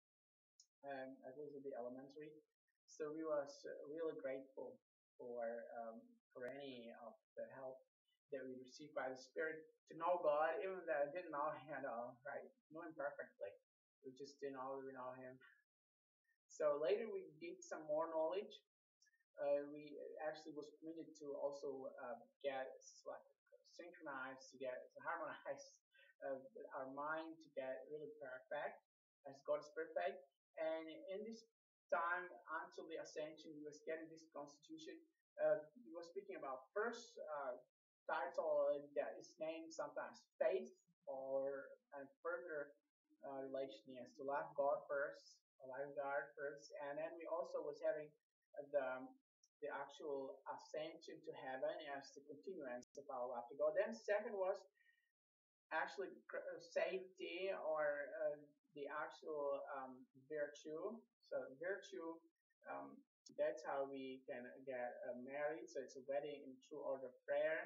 um, at least in the elementary. So we was really grateful for um, for any of the help that we received by the Spirit to know God, even though I didn't know Him at all, right? Know Him perfectly. We just didn't already know Him. So later we did some more knowledge. Uh, we actually was permitted to also uh, get like synchronized, to get to harmonize uh, our mind to get really perfect, as God is perfect. And in this time until the ascension, we was getting this constitution. Uh, we was speaking about first uh, title that is named sometimes faith, or and further uh, relation is to love God first, love God first, and then we also was having the the actual ascension to heaven as the continuance of our love to God. Then second was actually safety, or uh, the actual um, virtue. So virtue, um, that's how we can get uh, married. So it's a wedding in true order of prayer.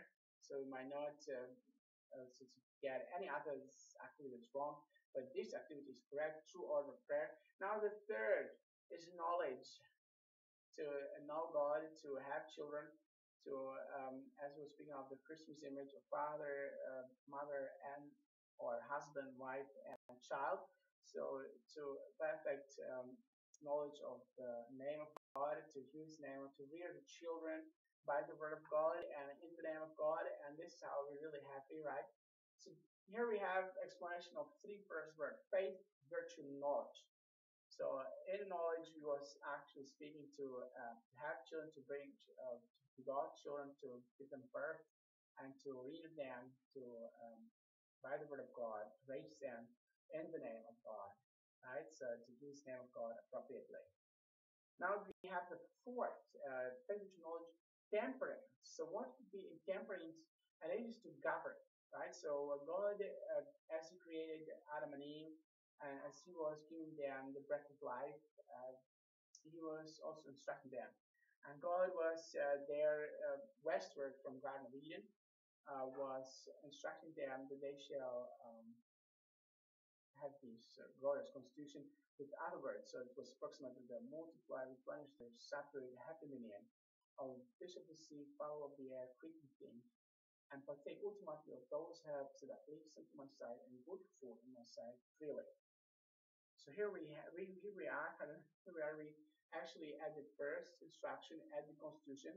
So we might not uh, uh, so to get any other activity that's wrong, but this activity is correct, true order of prayer. Now the third is knowledge, to know God, to have children, to um, as we're speaking of the Christmas image of father, uh, mother, and or husband, wife, and child. So to perfect um, knowledge of the name of God, to use name, to rear the children by the word of God and in the name of God, and this is how we're really happy, right? So here we have explanation of three first words: faith, virtue, knowledge. So in knowledge, he was actually speaking to uh, have children, to bring uh, to God children, to give them birth, and to rear them to um, by the word of God, to raise them in the name of God, right? So to use the name of God appropriately. Now we have the fourth uh, thing to knowledge, temperance. So what would be in temperance? And it is to govern, right? So God, uh, as He created Adam and Eve, and as He was giving them the breath of life, uh, He was also instructing them. And God was uh, there uh, westward from Garden of Eden, uh, was instructing them that they shall um, have this uh, glorious constitution. With other words, so it was approximately the multiply, replenish, the saturate, have dominion of fish of the sea, fowl of the air, creeping things, and partake ultimately of those herbs that are pleasing to my sight and good food in my sight freely. So here we ha- we here we are, here we are. We actually at the first instruction at the constitution.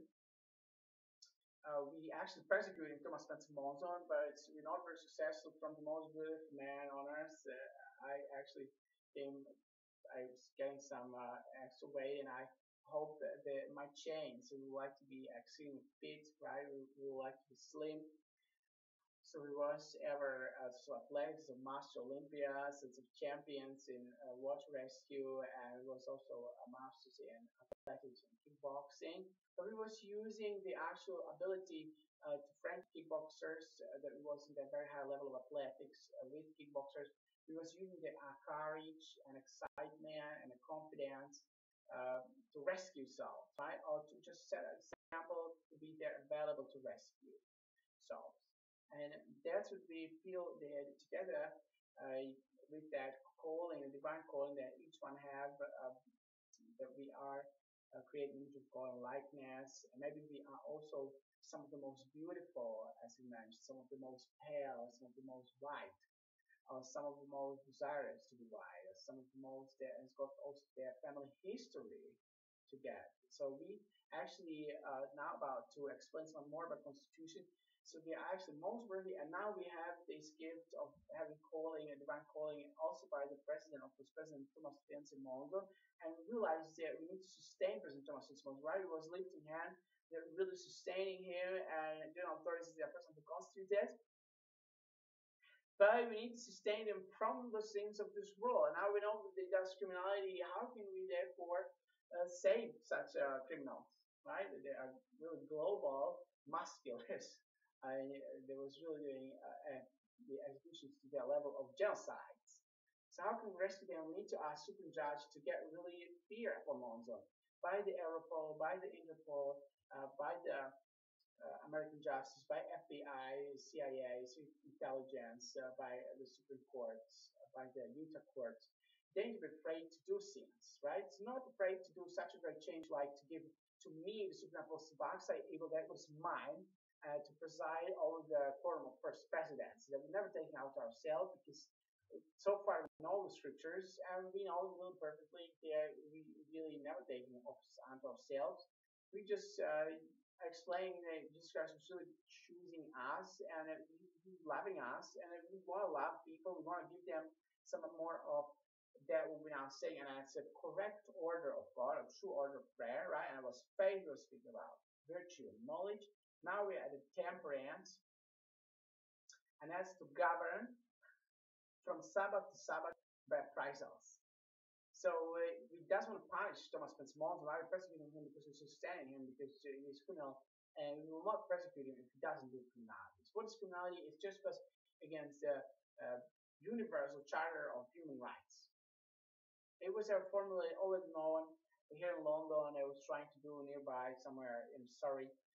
Uh, we actually persecuted Thomas Spencer Monzon, but we're not very successful. From the most beautiful man on earth, uh, I actually came I was getting some uh, extra weight, and I hope that, that my change. So we would like to be extremely fit, right? We, we would like to be slim. So we was ever uh, so athletics of Master Olympias, as of champions in uh, water rescue, and was also a masters in athletics and kickboxing. But we was using the actual ability uh, to French kickboxers uh, that was in a very high level of athletics uh, with kickboxers. We was using the uh, courage and excitement and the confidence uh, to rescue self, right? Or to just set an example to be there available to rescue self. And that's what we feel that together uh, with that calling, the divine calling that each one have, uh, that we are uh, creating image of God and likeness. And maybe we are also some of the most beautiful, as we mentioned, some of the most pale, some of the most white, or some of the most desirous to be white, or some of the most that has got also their family history to get. So we actually uh, now about to explain some more about Constitution. So we are actually most worthy, and now we have this gift of having calling, a divine calling, also by the president of this President Thomas Spencer Monzon, and we realized that we need to sustain President Thomas Spencer Monzon, right? He was lifting hand, they're really sustaining him, and general authorities, they are present to constitute that. But we need to sustain them from the things of this world. And now we know that they does criminality. How can we therefore uh, save such uh, criminals, right? They are really global mass killers. Uh, they was really doing uh, uh, the executions to their level of genocides. So how can we rescue them? We need to ask Supreme Judge to get really fear upon Monzon by the Europol, by the Interpol, uh, by the uh, American justice, by F B I, C I A, intelligence, uh, by the Supreme Courts, uh, by the Utah courts. They need to be afraid to do things, right? It's not afraid to do such a great change like to give to me, the Supreme Court, Suboxide evil that was mine, uh, to preside over the quorum of first presidents that we never taken out ourselves because so far we know the scriptures and we know really perfectly that we really never taken office unto ourselves. We just uh, explaining that Jesus Christ was really choosing us and He's loving us, and we want to love people. We want to give them some more of that what we're now saying, and it's a correct order of God, a true order of prayer, right? And it was faith we were speaking about, virtue, knowledge. Now we're at the temperance, and that's to govern from Sabbath to Sabbath by praisals. So uh, he doesn't want to punish Thomas Spencer Monzon. Why we're persecuting him because we're sustaining him because uh, he's criminal, and we will not persecute him if he doesn't do criminality. So what is criminality? It's just because against the uh, universal charter of human rights. It was a formula already known here in London. I was trying to do nearby somewhere in Surrey.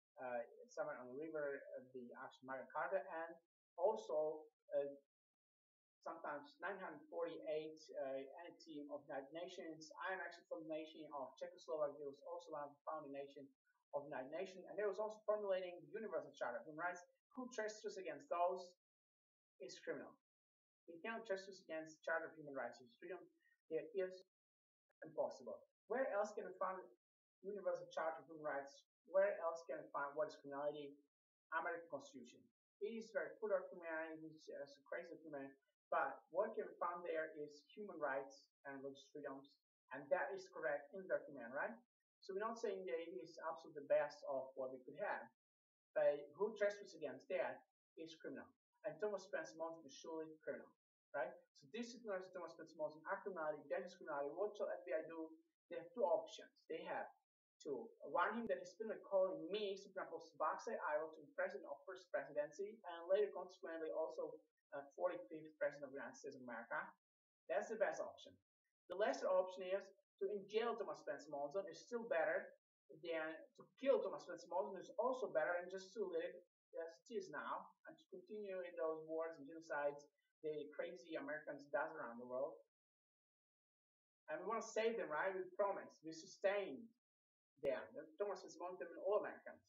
uh, somewhere on the river, uh, the actual Magna Carta, and also uh, sometimes nine hundred forty-eight uh, any team of United Nations. I am actually from the nation of Czechoslovakia. It was also one of the founding nations of the United Nations, and they was also formulating the Universal Charter of Human Rights. Who trespass against those is criminal. You cannot trespass against the Charter of Human Rights and freedom. It is impossible. Where else can we find Universal Charter of Human Rights? Where else can we find what is criminality? American Constitution. It is very full of humanity, it is uh, so crazy humanity, but what can be found there is human rights and religious freedoms, and that is correct in the document, right? So we're not saying that it is absolutely the best of what we could have, but who trespass against that is criminal. And Thomas Spence Monson is surely criminal, right? So disciplinary Thomas Spence Monson are criminality, that is criminality. What shall F B I do? They have two options. They have to warn him that he's been calling me, for example, Suboxone Iowa, to be president of first presidency, and later consequently also uh, forty-fifth president of the United States of America. That's the best option. The lesser option is to jail Thomas Spence Monson is still better than to kill Thomas Spence Monson is also better, and just to live as it is now and to continue in those wars and genocides the crazy Americans does around the world. And we want to save them, right? We promise. We sustain them. Thomas Spence Monson and all Americans.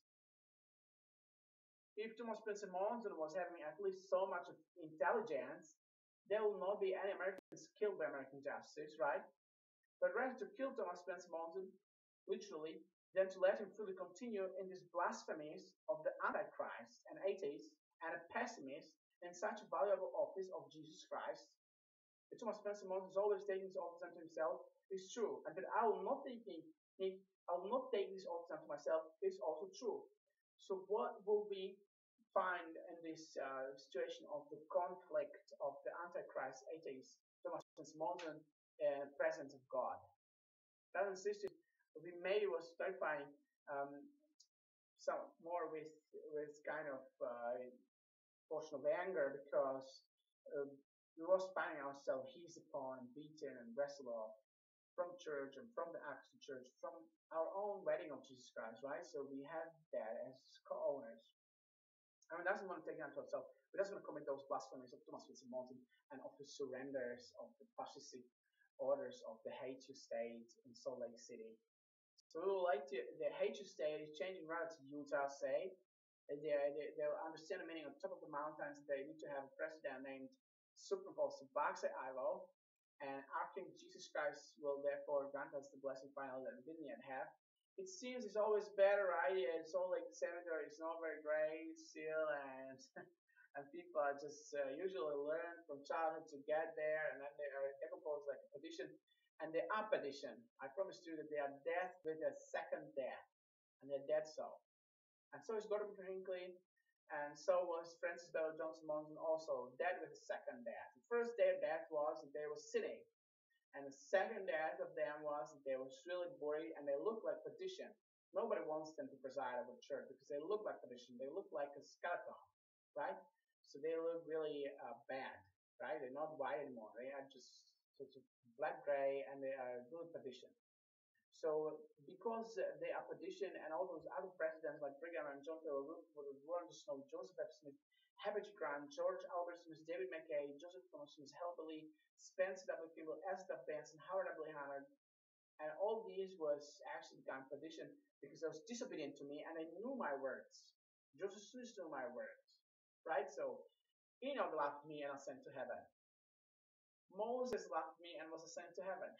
If Thomas Spence Monson was having at least so much of intelligence, there will not be any Americans killed by American justice, right? But rather to kill Thomas Spence Monson, literally, than to let him fully continue in these blasphemies of the Antichrist and atheist and a pessimist in such a valuable office of Jesus Christ. That Thomas Spence Monson is always taking this office unto himself is true, and that I will not take it, I will not take this office unto myself is also true. So what will we find in this uh, situation of the conflict of the Antichrist atheist Thomas Spence Monson uh, presence of God? Brothers and sisters, we maybe was clarifying um, some more with with kind of uh, portion of anger because uh, we was finding ourselves heaped upon and beaten and wrestled off from church and from the Acts church, from our own wedding of Jesus Christ, right? So we have that as co-owners. I mean, doesn't want to take it onto ourselves. We doesn't want to commit those blasphemies of Thomas Spence Monson and of the surrenders of the fascistic orders of the Haitian state in Salt Lake City. So we would like to, the Haitian state is changing rather to Utah, say. They, they, they'll understand the meaning on top of the mountains. They need to have a president named Suprapol Suboxone Iowa. And our King Jesus Christ will therefore grant us the blessing finally that we didn't yet have. It seems it's always better, right? Yeah, Salt Lake Cemetery is not very great still, and and people are just uh, usually learn from childhood to get there, and then they are decomposed like a petition, and they are petition. I promise you that they are death with a second death, and they're dead so. And so is Gordon Hinckley, and so was Francis Bell Johnson Monson also dead with a second death. The first their death was that they were sitting, and the second death of them was that they were really buried and they looked like perdition. Nobody wants them to preside over church because they look like perdition. They look like a skeleton, right? So they look really uh, bad, right? They're not white anymore. They are just sort of black gray, and they are really perdition. So because they are perdition, and all those other presidents like Brigham and John Taylor Roosevelt, Warren Snow, Joseph F. Smith, Herbert Grant, George Albert Smith, David McKay, Joseph Thomas Smith, Helberly, Spencer W. Kimball, S. W. Benson, Howard W. Hannard, and all these was actually become perdition because they was disobedient to me and they knew my words. Joseph Smith knew my words, right? So Enoch loved me and was sent to heaven. Moses loved me and was sent to heaven.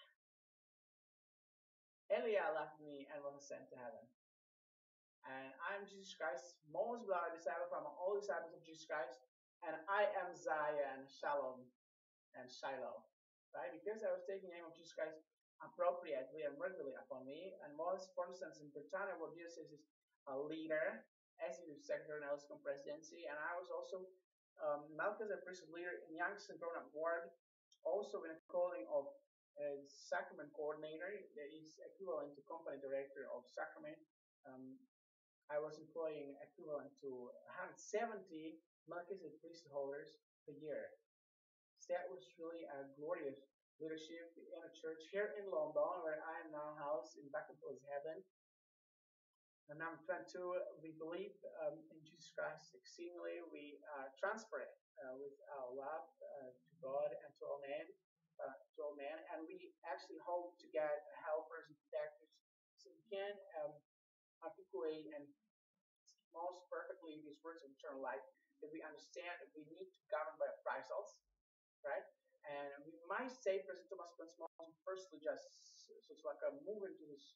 Eliah loved me and was sent to heaven. And I am Jesus Christ, most beloved disciple from all disciples of Jesus Christ, and I am Zion, Shalom, and Shiloh. Right? Because I was taking the name of Jesus Christ appropriately and regularly upon me, and was, for instance, in Britannia, where Jesus is a leader, executive secretary in the Elscombe presidency, and I was also um, Melchizedek priesthood leader in Youngstown Grown-Up Ward, also in a calling of a sacrament coordinator that is equivalent to company director of sacrament. Um, I was employing equivalent to one hundred seventy Melchizedek priesthood holders per year. So that was really a glorious leadership in a church here in London, where I am now housed in Buckingham Heaven. And number twenty-two, we believe um, in Jesus Christ exceedingly. We uh, transfer it uh, with our love uh, to God and to all men, uh, to all men, and we actually hope to get helpers and protectors so we can um, articulate and most perfectly these words of eternal life. That we understand that we need to govern by appraisals, right? And we might say President Thomas Prince-Mollison firstly just so it's like a move into this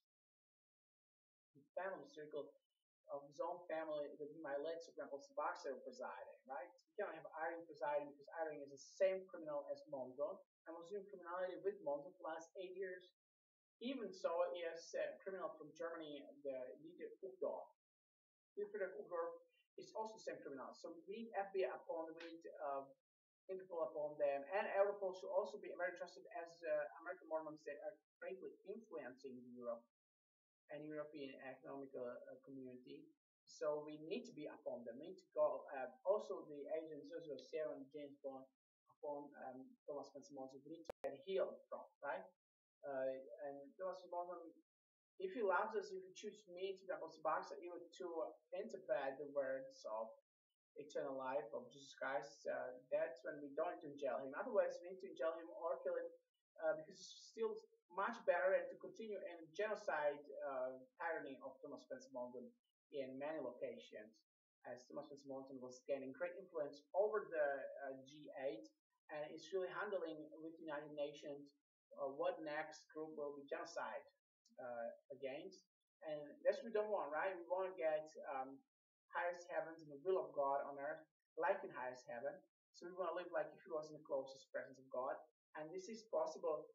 family circle of his own family that he might let Supreme Boxer presiding, right? We cannot have Irene presiding because Irene is the same criminal as Monzo and was doing criminality with Monzo for the last eight years. Even so, is a criminal from Germany, the Dieter Uchtdorf. Dieter Uchtdorf is also the same criminal. So we need F B I upon, we need uh, Interpol upon them, and Europol should also be very trusted as uh, American Mormons that are greatly influencing Europe and European economic uh, community. So we need to be upon them. We need to go. Uh, also, the agents, zero zero seven, James Bond, upon um, Thomas Prince-Mollison, we need to get healed from, right? Uh, and Thomas Prince-Mollison, if he loves us, if he chooses me to be a boxer, even to interpret the words of eternal life of Jesus Christ, uh, that's when we don't need to jail him. Otherwise, we need to jail him or kill him uh, because it's still much better and to continue in genocide uh, tyranny of Thomas Prince-Mollison in many locations, as Thomas Prince-Mollison was gaining great influence over the uh, G eight and is really handling with the United Nations uh, what next group will be genocide uh, against. And that's what we don't want, right? We want to get um, highest heavens and the will of God on earth, like in highest heaven. So we want to live like if he was in the closest presence of God. And this is possible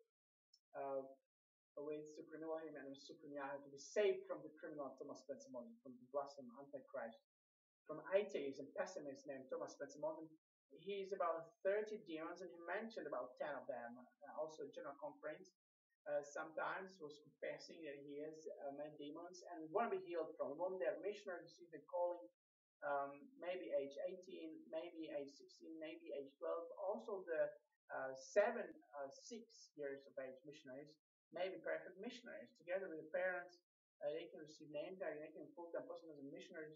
uh, with Supreme Elohim and Supreme Yahweh to be saved from the criminal Thomas Prince-Mollison, from the blasphemous Antichrist, from atheist and pessimist named Thomas Prince-Mollison. He's about thirty demons, and he mentioned about ten of them. Uh, also, General Conference uh, sometimes was confessing that he has uh, many demons and want to be healed from. One their missionaries receive the calling, um, maybe age eighteen, maybe age sixteen, maybe age twelve. Also, the uh, seven, uh, six years of age missionaries may be perfect missionaries. Together with the parents, uh, they can receive name tag and they can put them as missionaries.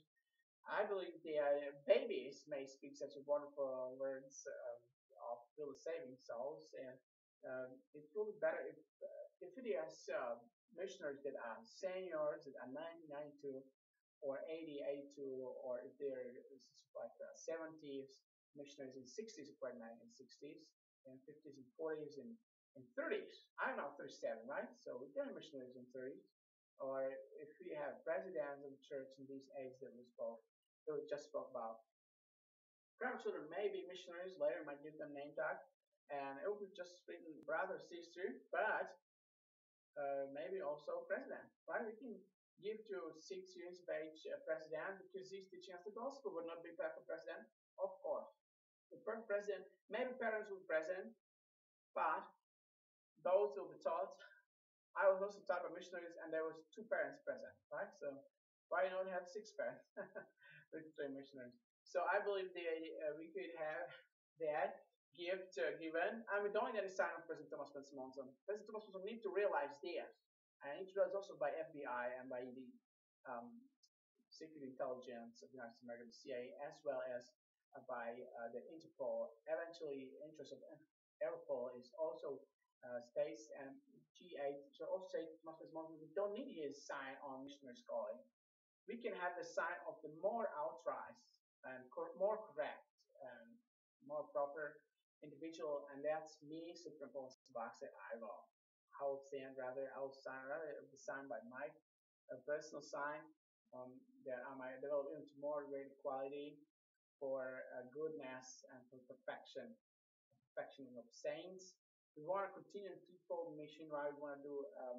I believe the uh, babies may speak such wonderful words um, of really saving souls, and um, it will be better if uh, if it is uh, missionaries that are seniors that are ninety, ninety-two, or eighty, eighty-two, or if they're like uh, seventies, missionaries in sixties, quite nineteen sixties, and fifties and forties and, and thirties. I'm now thirty-seven, right? So we're getting missionaries in thirties. Or if we have presidents of the church in these ages that we spoke, that we just spoke about. Grandchildren may be missionaries, later might give them name tag, and it will be just written brother, sister, but uh, maybe also president, right? We can give to six years of age uh, president because he's teaching us the gospel, would not be perfect president, of course. The perfect president, maybe parents will be president, but those will be taught. I was also taught by missionaries, and there was two parents present, right? So why not have six parents with three missionaries? So I believe the, uh, we could have that gift uh, given, and we don't need any sign of President Thomas Prince-Mollison. President Thomas Prince-Mollison need to realize this, and it's realized also by F B I and by the um, Secret Intelligence of the United States America, the C I A, as well as uh, by uh, the Interpol. Eventually, interest of Europol is also uh, space and G eight. So also say to Thomas Prince-Mollison, we don't need his sign on missionary calling. We can have the sign of the more authorized and cor- more correct and more proper individual, and that's me, Supreme Boxer. I will. I will stand rather. I will sign rather the sign by my uh, personal sign. Um, that I might develop into more great quality for uh, goodness and for perfection, perfection of saints. We want to continue the threefold mission, right? We want to do. Um,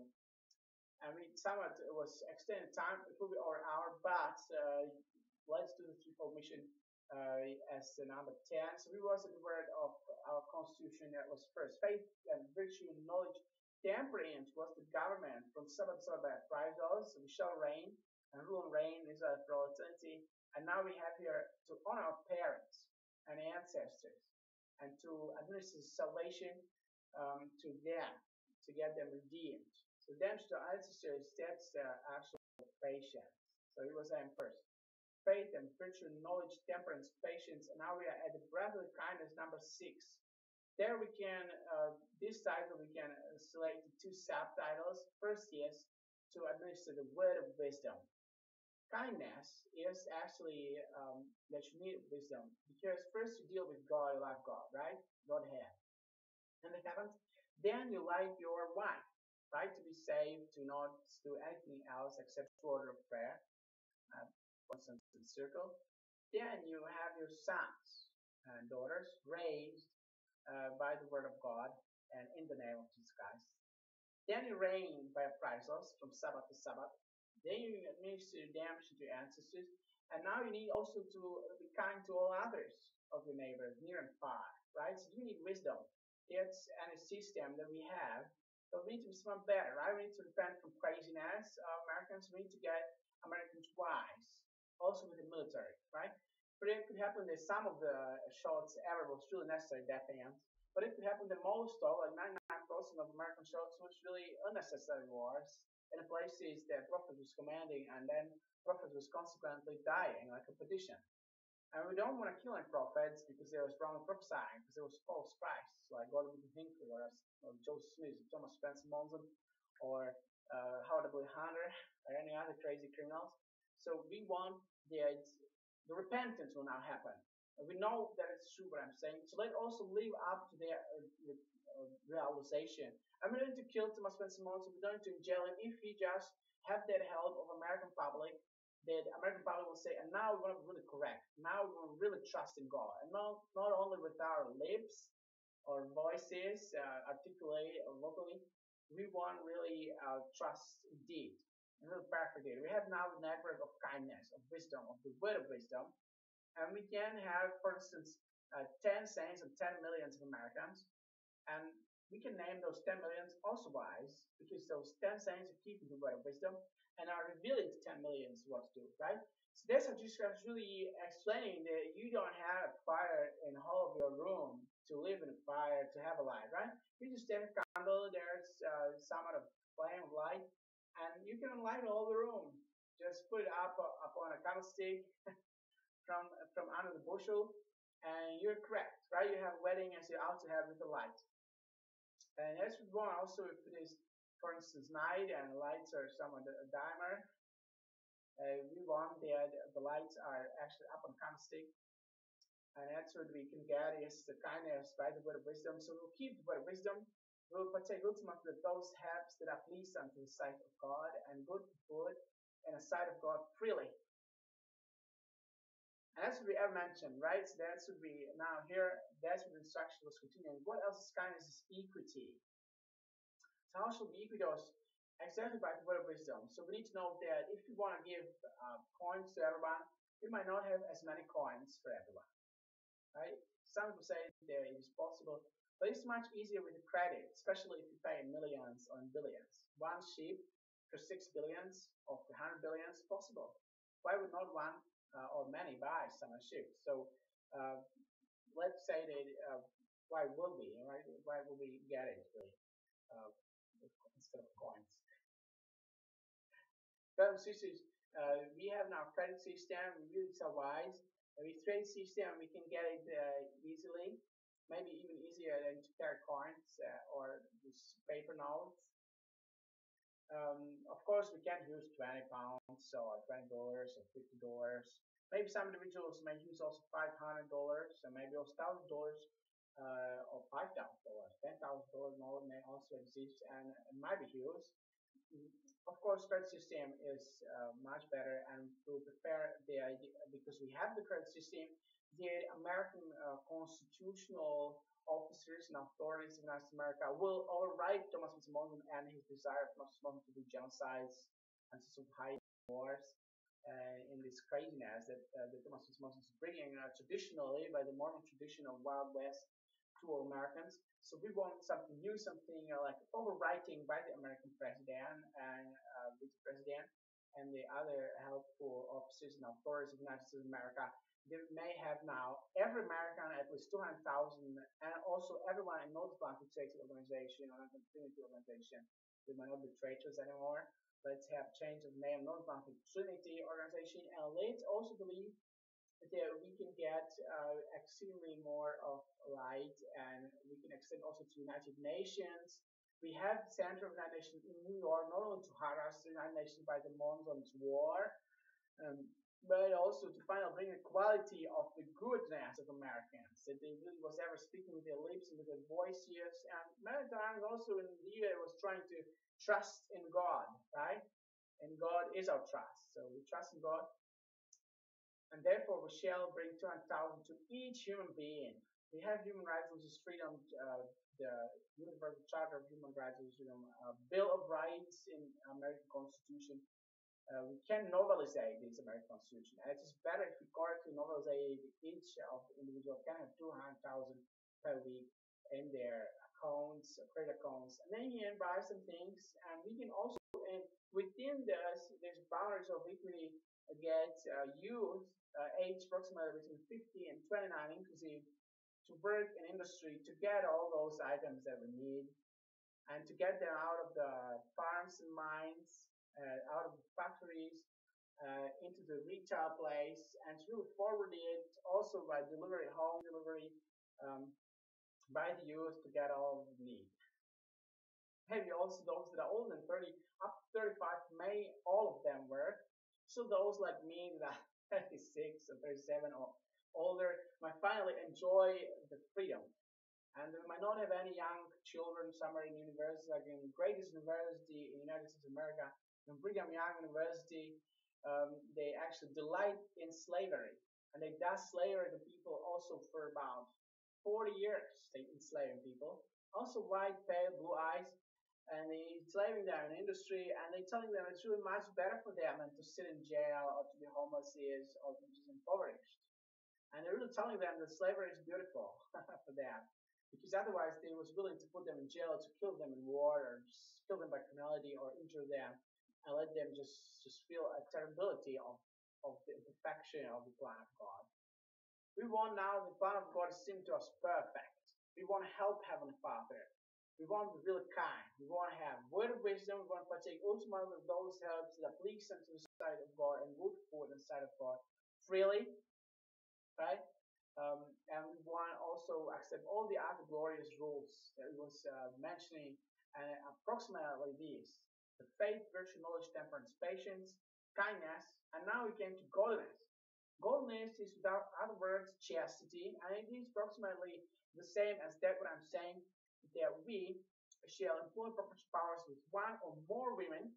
I mean, somewhat it was extended time. It will be over an hour, but uh, let's do the threefold mission uh, as the number ten. So we was the word of our constitution that was first faith and virtue and knowledge. Temperance was the government from Sabbath to Sabbath, right? So we shall reign and rule and reign Israel for all eternity. And now we have here to honor our parents and ancestors and to administer salvation um, to them, to get them redeemed. So them to our ancestors, that's the actual patience. So he was saying first, faith and virtue, knowledge, temperance, patience, and now we are at the brotherly kindness, number six. There we can, uh, this title we can uh, select two subtitles. First is to administer the word of wisdom. Kindness is actually um, that you need wisdom because first you deal with God, you love God, right? Godhead. And the heavens, then you like your wife, right? To be saved, to not do anything else except to order of prayer, uh, for instance, in circle. Then you have your sons and daughters raised uh, by the word of God and in the name of Jesus Christ. Then you reign by appraisals from Sabbath to Sabbath. Then you administer redemption to your ancestors. And now you need also to be kind to all others of your neighbors, near and far, right? So you need wisdom. That's any system that we have. But we need to be smart better, right? We need to repent from craziness. Uh, Americans, we need to get Americans wise, also with the military, right? But it could happen that some of the shots ever was really necessary, that ends. But it could happen that most of, like ninety-nine percent of American shots was really unnecessary wars in the places that Prophet was commanding, and then Prophet was consequently dying like a petition. And we don't want to kill any prophets because they was wrong prophesying, because there was false Christs, like Gordon B. Hinckley or, or Joseph Smith, or Thomas Spencer Monson, or uh, Howard W. Hunter, or any other crazy criminals. So we want the, the repentance will now happen. And we know that it's true what I'm saying. So let's also live up to their uh, uh, realization. I'm going to kill Thomas Spencer Monson. We're going to jail him if he just have that help of American public, that American public will say, and now we want to be really correct. Now we want to really trust in God. And not, not only with our lips or voices, uh, articulate or vocally, we want really uh, trust indeed. And really perfect it. We have now the network of kindness, of wisdom, of the word of wisdom. And we can have, for instance, uh, ten saints and ten millions of Americans. And we can name those ten millions also wise, because those ten saints are keeping the word of wisdom and are revealing to ten millions what to do, right? So that's how Jesus Christ really explaining that you don't have fire in the whole of your room to live in a fire, to have a light, right? You just take a candle, there's uh, some of flame of light, and you can light all the room. Just put it up, uh, up on a candlestick from, from under the bushel, and you're correct, right? You have a wedding as you ought to have with the light. And as we want also, if it is, for instance, night and lights are somewhat dimmer, uh, we want that the lights are actually up on candlestick. And that's what we can get is the kindness by the word of wisdom. So we'll keep the word of wisdom. We'll partake ultimately of those helps that are pleased unto the sight of God and good food and the sight of God freely. And that's what we ever mentioned, right? So that's what we now here, that's what the instruction was continuing. What else is kindness is equity. So how should we equity us? Exactly by the word of wisdom. So we need to know that if we want to give uh, coins to everyone, we might not have as many coins for everyone, right? Some people say that it is possible, but it's much easier with the credit, especially if you pay in millions or in billions. One sheep for six billions or for one hundred billions is possible. Why would not one uh, or many buy some sheep? So uh, let's say that uh, why will we, right? Why will we get it really, uh, instead of coins? Brothers and sisters, uh, we have now credit system. We really so wise. With trade system, we can get it uh, easily, maybe even easier than to carry coins uh, or just paper notes. Um, of course, we can't use twenty pounds or twenty dollars or fifty dollars. Maybe some individuals may use also five hundred dollars or maybe also one thousand dollars uh, or five thousand dollars. ten thousand dollars note may also exist and it might be used. Of course, credit system is uh, much better, and we prefer the idea because we have the credit system. The American uh, constitutional officers and authorities in United America will override Thomas Monson and his desire for Thomas Monson to do genocides and to supply wars uh, in this craziness that, uh, that Thomas Monson is bringing uh, traditionally by the Mormon tradition of Wild West to all Americans. So we want something new, something uh, like overwriting by the American president and uh, vice president and the other helpful officers and authorities of the United States of America. They may have now every American at least two hundred thousand, and also everyone in multiple anti-traitor organization or anti-impunity organization. They might not be traitors anymore. Let's have change of name, non-profit Trinity organization, and let's also believe that we can get uh, extremely more of light, and we can extend also to United Nations. We have the Center of United Nations in New York, not only to harass the United Nations by the Monzon's war, um, but also to finally bring equality of the goodness of Americans, that they really was ever speaking with their lips and with their voices, and many times also in the year was trying to trust in God, right? And God is our trust. So we trust in God, and therefore we shall bring two hundred thousand to each human being. We have human rights, which is freedom, uh, the Universal Charter of Human Rights, which is freedom, uh, Bill of Rights in American Constitution. Uh, we can novelize this American Constitution, and it is better if we correctly novelize each of the individual can have two hundred thousand per week in their accounts, credit accounts, and then you can buy some things, and we can also, and within this, there's boundaries of weekly get uh, youth uh, age approximately between fifty and twenty-nine inclusive to work in industry to get all those items that we need and to get them out of the farms and mines, uh, out of the factories, uh, into the retail place, and to really forward it also by delivery, home delivery, um, by the youth to get all we need. Maybe also those that are older than thirty, up to thirty-five, may all of them work. So those like me that are thirty-six or thirty-seven or older might finally enjoy the freedom. And we might not have any young children somewhere in university, like in the greatest university in the United States of America, in Brigham Young University, um, they actually delight in slavery. And they does slavery the people also for about forty years. They enslaving people. Also white, pale, blue eyes. And they enslaving them in industry, and they telling them it's really much better for them than to sit in jail or to be homeless or to be just impoverished. And they're really telling them that slavery is beautiful for them, because otherwise they was willing to put them in jail, to kill them in war, or just kill them by criminality, or injure them, and let them just just feel a terribility of of the imperfection of the plan of God. We want now the plan of God to seem to us perfect. We want to help Heavenly Father. We want to be really kind. We want to have word of wisdom. We want to partake ultimately of those helps that please unto the sight of God and good forward in the sight of God freely, right? Um, and we want to also accept all the other glorious rules that it was uh, mentioning, and approximately these: the faith, virtue, knowledge, temperance, patience, kindness, and now we came to godliness. Godliness is, without other words, chastity, and it is approximately the same as that what I'm saying, that we shall employ proper powers with one or more women.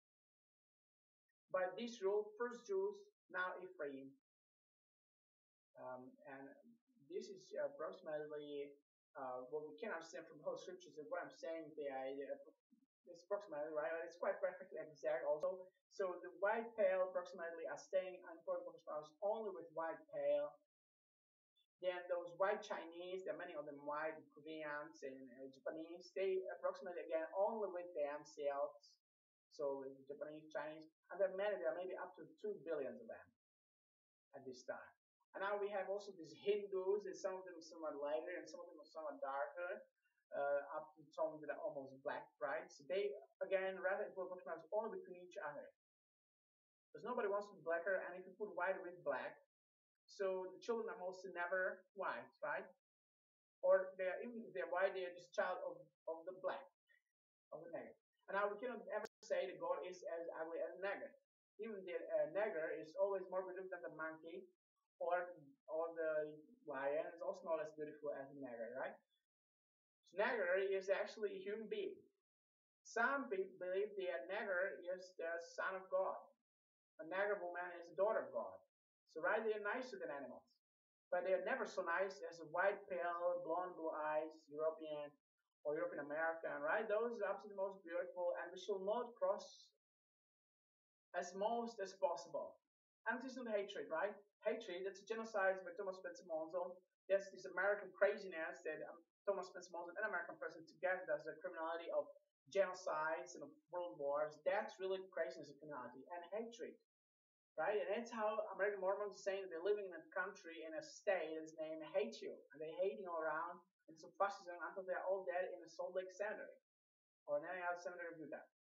By this rule, first Jews, now Ephraim. Um, and this is approximately uh, what we can understand from the whole scriptures, and what I'm saying there. It's approximately right. It's quite perfectly exact also. So the white pale approximately are staying employed proper powers only with white pale. Then those white Chinese, there are many of them white Koreans and uh, Japanese, they approximately again only with themselves. So the Japanese, Chinese, and there are many, there are maybe up to two billion of them at this time. And now we have also these Hindus, and some of them are somewhat lighter and some of them are somewhat darker, uh, up to some that are almost black, right? So they again rather employ proper only between each other. Because nobody wants to be blacker, and if you put white with black, so the children are mostly never white, right? Or they're even if they're white, they're just child of, of the black, of the negro. And now we cannot ever say that God is as ugly as a negro. Even the uh, negro is always more beautiful than the monkey, or or the lion is also not as beautiful as the negro, right? So negro is actually a human being. Some people believe that negro is the son of God. A negro woman is the daughter of God. So right, they're nicer than animals, but they're never so nice as a white, pale, blonde, blue eyes, European or European American, right? Those are absolutely most beautiful, and we shall not cross as most as possible. And this is not hatred, right? Hatred, that's a genocide by Thomas Spencer Monzon. That's this American craziness that um, Thomas Spencer Monzon and American president together does the criminality of genocides and of world wars. That's really craziness of criminality and hatred. Right? And that's how American Mormons are saying that they're living in a country, in a state that's named Hate You. And they hate you all around, and so fascism until they're all dead in the Salt Lake Cemetery or in any other cemetery of Utah.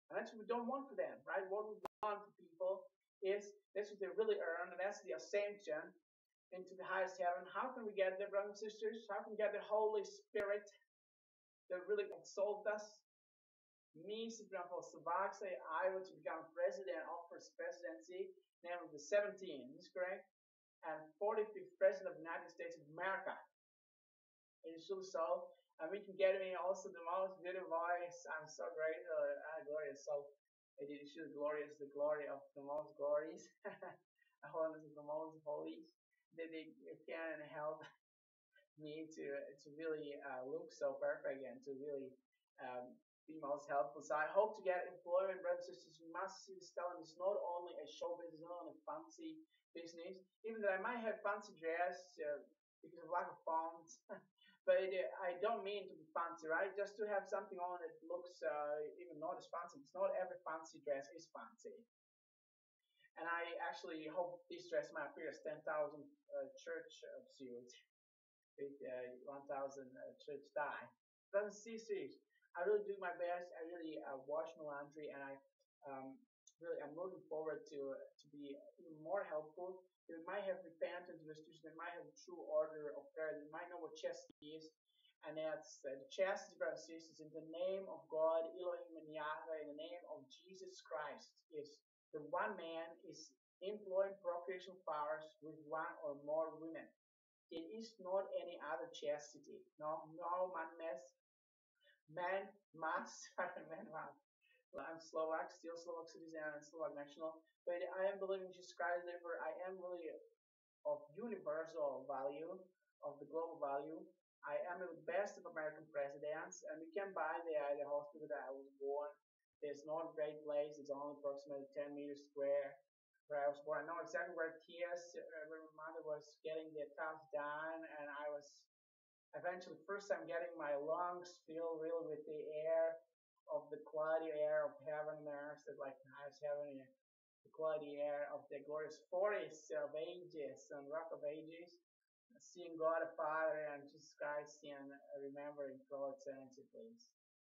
And that's what we don't want for them, right? What we want for people is that's what they really earn, and that's the ascension into the highest heaven. How can we get there, brothers and sisters? How can we get the Holy Spirit that really exalt us? Me, Cyprian Savakse, I was to become president of First Presidency, name of the seventeenth, is correct? And forty-fifth President of the United States of America. It is truly so. And we can get me also the most beautiful voice. I'm so grateful. Uh, glorious. So it is truly glorious, the glory of the most glories. Holiness of the most holies. They, they can help me to to really uh, look so perfect and to really um, be most helpful. So I hope to get employment, brothers and sisters. You must see this talent is not only a show business, not only a fancy business. Even though I might have fancy dress uh, because of lack of funds. But uh, I don't mean to be fancy, right? Just to have something on that looks uh, even not as fancy. It's not every fancy dress is fancy. And I actually hope this dress might appear as ten thousand uh, church uh, suit with uh, one thousand uh, church tie. Brothers and sisters, I really do my best. I really uh, wash my laundry, and I um, really I'm looking forward to uh, to be even more helpful. They might have repentance, restitution. They might have a true order of prayer. They might know what chastity is, and that's uh, the chastity, brothers and sisters, in the name of God, Elohim and Yahweh, in the name of Jesus Christ, is the one man is employing procreational powers with one or more women. It is not any other chastity. No, no man must, man must, man must. Well, I'm Slovak, still Slovak citizen and Slovak national, but I am believing Jesus Christ, therefore I am really of universal value, of the global value. I am the best of American presidents, and we can buy the, uh, the hospital that I was born. There's not a great place, it's only approximately ten meters square where I was born. I know exactly where it is, uh, where my mother was getting the attacks done, and I was eventually first time getting my lungs filled really with the air of the quality air of heaven and earth, that like nice heaven and the quality air of the glorious forest of ages and rock of ages, seeing God the Father and Jesus Christ and remembering through eternity, please.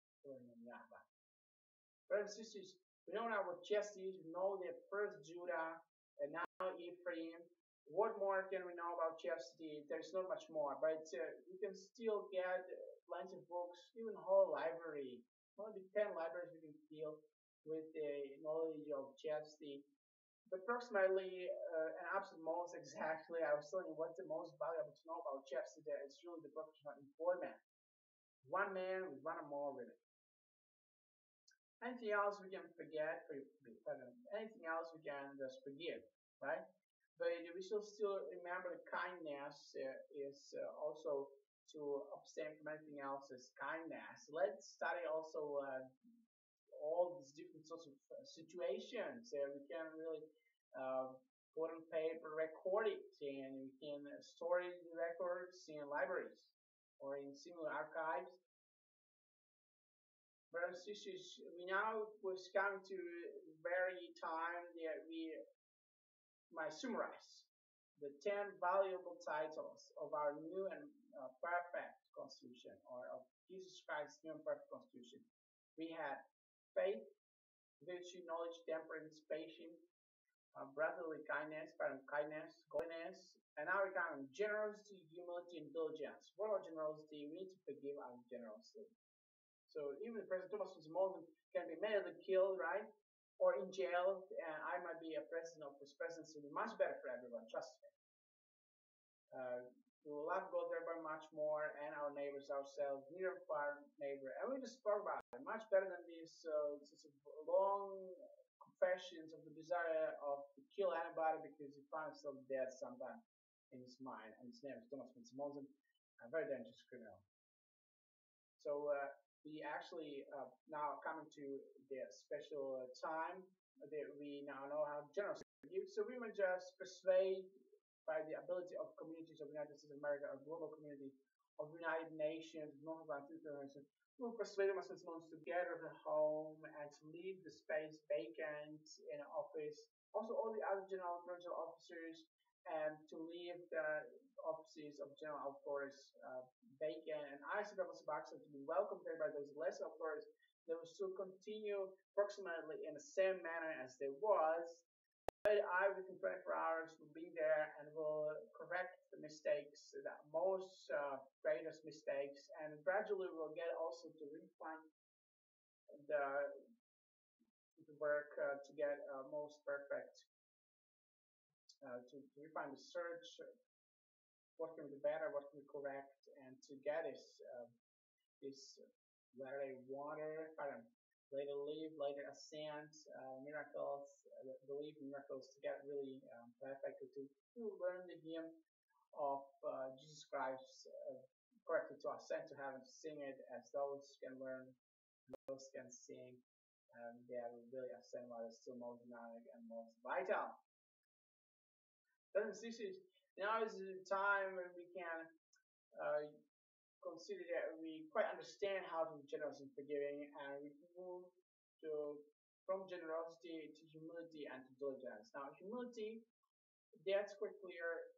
Brothers and sisters, we know now what chastity is. We know that first Judah and now Ephraim. What more can we know about chastity? There's not much more, but uh, you can still get plenty of books, even a whole library. Maybe ten libraries we can fill with the knowledge of chastity. But approximately, uh, an absolute most exactly, I was telling you what's the most valuable to know about chastity. It's really the professional employment. One man with one or more women. Anything else we can forget, anything else we can just forgive, right? But we should still remember kindness uh, is uh, also to abstain from anything else as kindness. Let's study also uh, all these different sorts of uh, situations. Uh, we can really uh, put on paper, record it, and we can store it in records in libraries or in similar archives. Brothers and sisters, we now was coming to the very time that we might summarize the ten valuable titles of our new and uh, perfect Constitution, or of Jesus Christ's new and perfect Constitution. We had faith, virtue, knowledge, temperance, patience, uh, brotherly kindness, parent kindness, godliness, and now we come on generosity, humility, and diligence. What about generosity? We need to forgive our generosity. So even President Thomas Molden can be immediately killed, right? Or in jail, and I might be a president of this presidency. Much better for everyone, trust me. Uh, we will love God thereby much more, and our neighbors ourselves, near and far neighbor. And we just spoke about it. Much better than these uh, long confessions of the desire of to kill anybody because he finds himself dead sometime in his mind. And his name is Thomas Molden, a very dangerous criminal. So uh, we actually uh, now coming to the special uh, time that we now know how generous to give. So we will just persuade by the ability of communities of the United States of America, a global community of United Nations, North Atlantic Nations, we will persuade Muslims to gather at home and to leave the space vacant in office. Also, all the other general provincial officers and to leave the offices of general authorities uh, vacant. And I, Cyprian Savakse, to be welcomed by those lesser authorities they will still continue approximately in the same manner as they was. But I, within twenty-four hours, will be there and will correct the mistakes, the most uh, greatest mistakes, and gradually we'll get also to refine the, the work uh, to get uh, most perfect, uh, to, to refine the search, what can we do better, what can we correct, and to get this, uh, this whether they water, pardon, later live, later ascend, uh, miracles, uh, believe miracles to get really um, perfect, to, to learn the hymn of uh, Jesus Christ uh, correctly, to ascend to heaven, to sing it as those can learn, those can sing, and they are really ascend while it's still most dynamic and most vital. Then this is now is the time when we can uh, consider that we quite understand how to be generous and forgiving, and we move to from generosity to humility and to diligence. Now, humility, that's quite clear.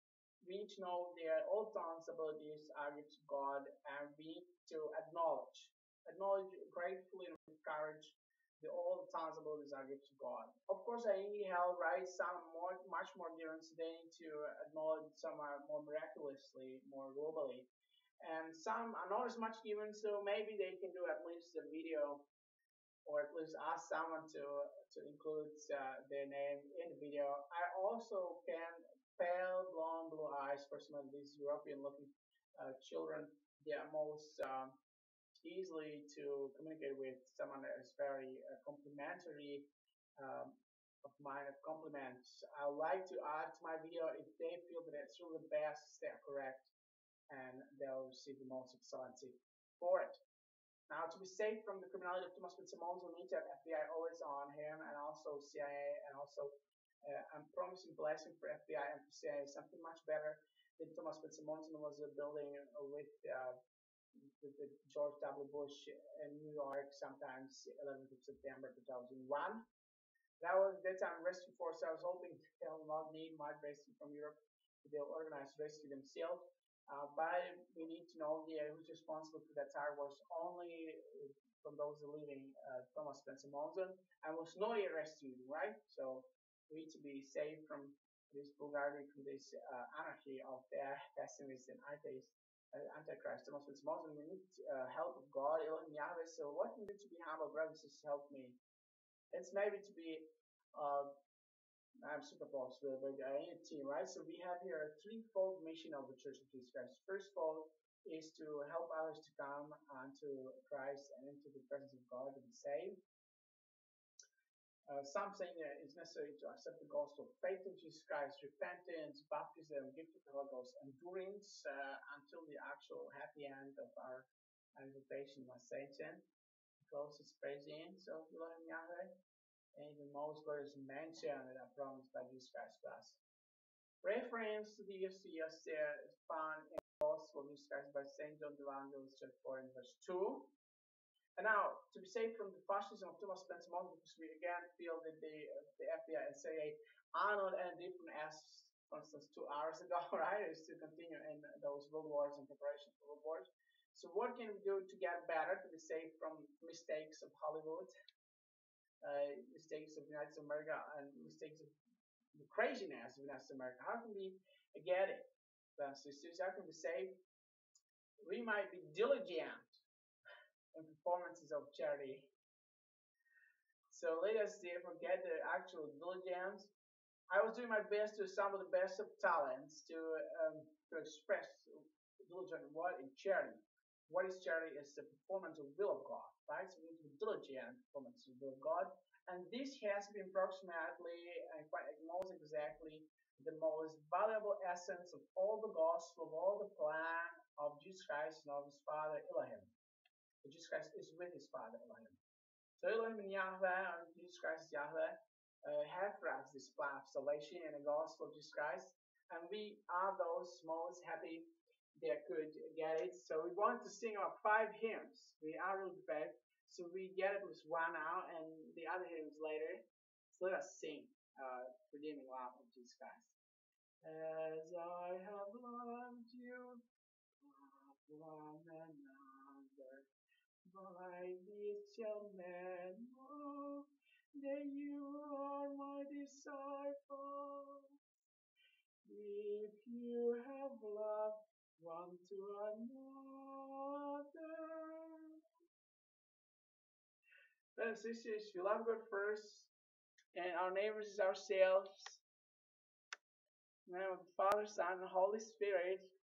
We need to know that all talents, abilities are gifts of God, and we need to acknowledge, acknowledge gratefully and with courage that all the talents, abilities are gifts of God. Of course, I need help, right? Some more, much more given, so they need to acknowledge some are more miraculously, more globally, and some are not as much given, so maybe they can do at least a video or at least ask someone to to include uh, their name in the video. I also can pale blonde blue eyes for some of these European looking uh, children. They are most um, easily to communicate with someone that is very uh, complimentary um, of mine of compliments. I would like to add to my video if they feel that it's really the best, they are correct, and they'll receive the most excellency for it. Now, to be safe from the criminality of Thomas Fitzsimmons, we need to have F B I always on him, and also C I A, and also uh, I'm promising blessing for F B I and for C I A, something much better than Thomas Fitzsimmons was uh, building with, uh, with, with George W. Bush in New York, sometimes eleventh of September two thousand one. That was that time rescue force. I was hoping they'll not need much rescue from Europe. They'll organize rescue themselves. Uh, but we need to know the, uh, who's responsible for that tire was only uh, from those leaving uh, Thomas Fitzsimmons and was not rescued, right? So we need to be saved from this vulgarity, from this uh, anarchy of their pessimist and atheist, uh, antichrist Thomas Fitzsimmons. We need uh, help of God, Elohim Yahweh. So what can we do to be humble, brothers? Just help me. It's maybe to be uh, I'm super boss with but I need a team, right? So we have here a threefold mission of the Church of Jesus Christ. First of all is to help others to come unto Christ and into the presence of God to be saved. Uh, some saying that it's necessary to accept the gospel of faith in Jesus Christ, repentance, baptism, gift of the Holy Ghost, endurance uh, until the actual happy end of our invitation was Satan. Closest praising, so Elohim Yahweh. And the most glorious mention that are promised by Jesus Christ to us. Reference to the S C S there is found in the Gospel of Jesus Christ by Saint John the Evangelist, chapter four and verse two. And now, to be saved from the fascism of Thomas Fitzsimmons, because we again feel that the, the F B I and C I A are not any different as, for instance, two hours ago, right? It's to continue in those world wars and preparations for world wars. So what can we do to get better, to be saved from mistakes of Hollywood? Uh, mistakes of United States of America and mistakes of the craziness of United States of America. How can we get it? Brothers and sisters, how can we say we might be diligent in performances of charity? So let us therefore get the actual diligence. I was doing my best to assemble the best of talents to um, to express diligent what in charity. What is charity? Is the performance of will of God, right? So we need to be diligent performance of the will of God. And this has been approximately, and quite knows exactly, the most valuable essence of all the gospel, of all the plan of Jesus Christ and of his Father Elohim. So Jesus Christ is with his Father Elohim. So Elohim and Yahweh, and Jesus Christ Yahweh, uh, have for us this plan of salvation in the gospel of Jesus Christ. And we are those most happy that could get it. So we want to sing about five hymns. We are really prepared. So we get it with one now and the other hymns later. So let us sing uh, Redeeming Love of Jesus Christ. As I have loved you, love one another, by this young man, oh, that you are my disciple. If you have loved one to another. Brothers and sisters, we love God first, and our neighbors as ourselves. In the name of the Father, Son, and Holy Spirit.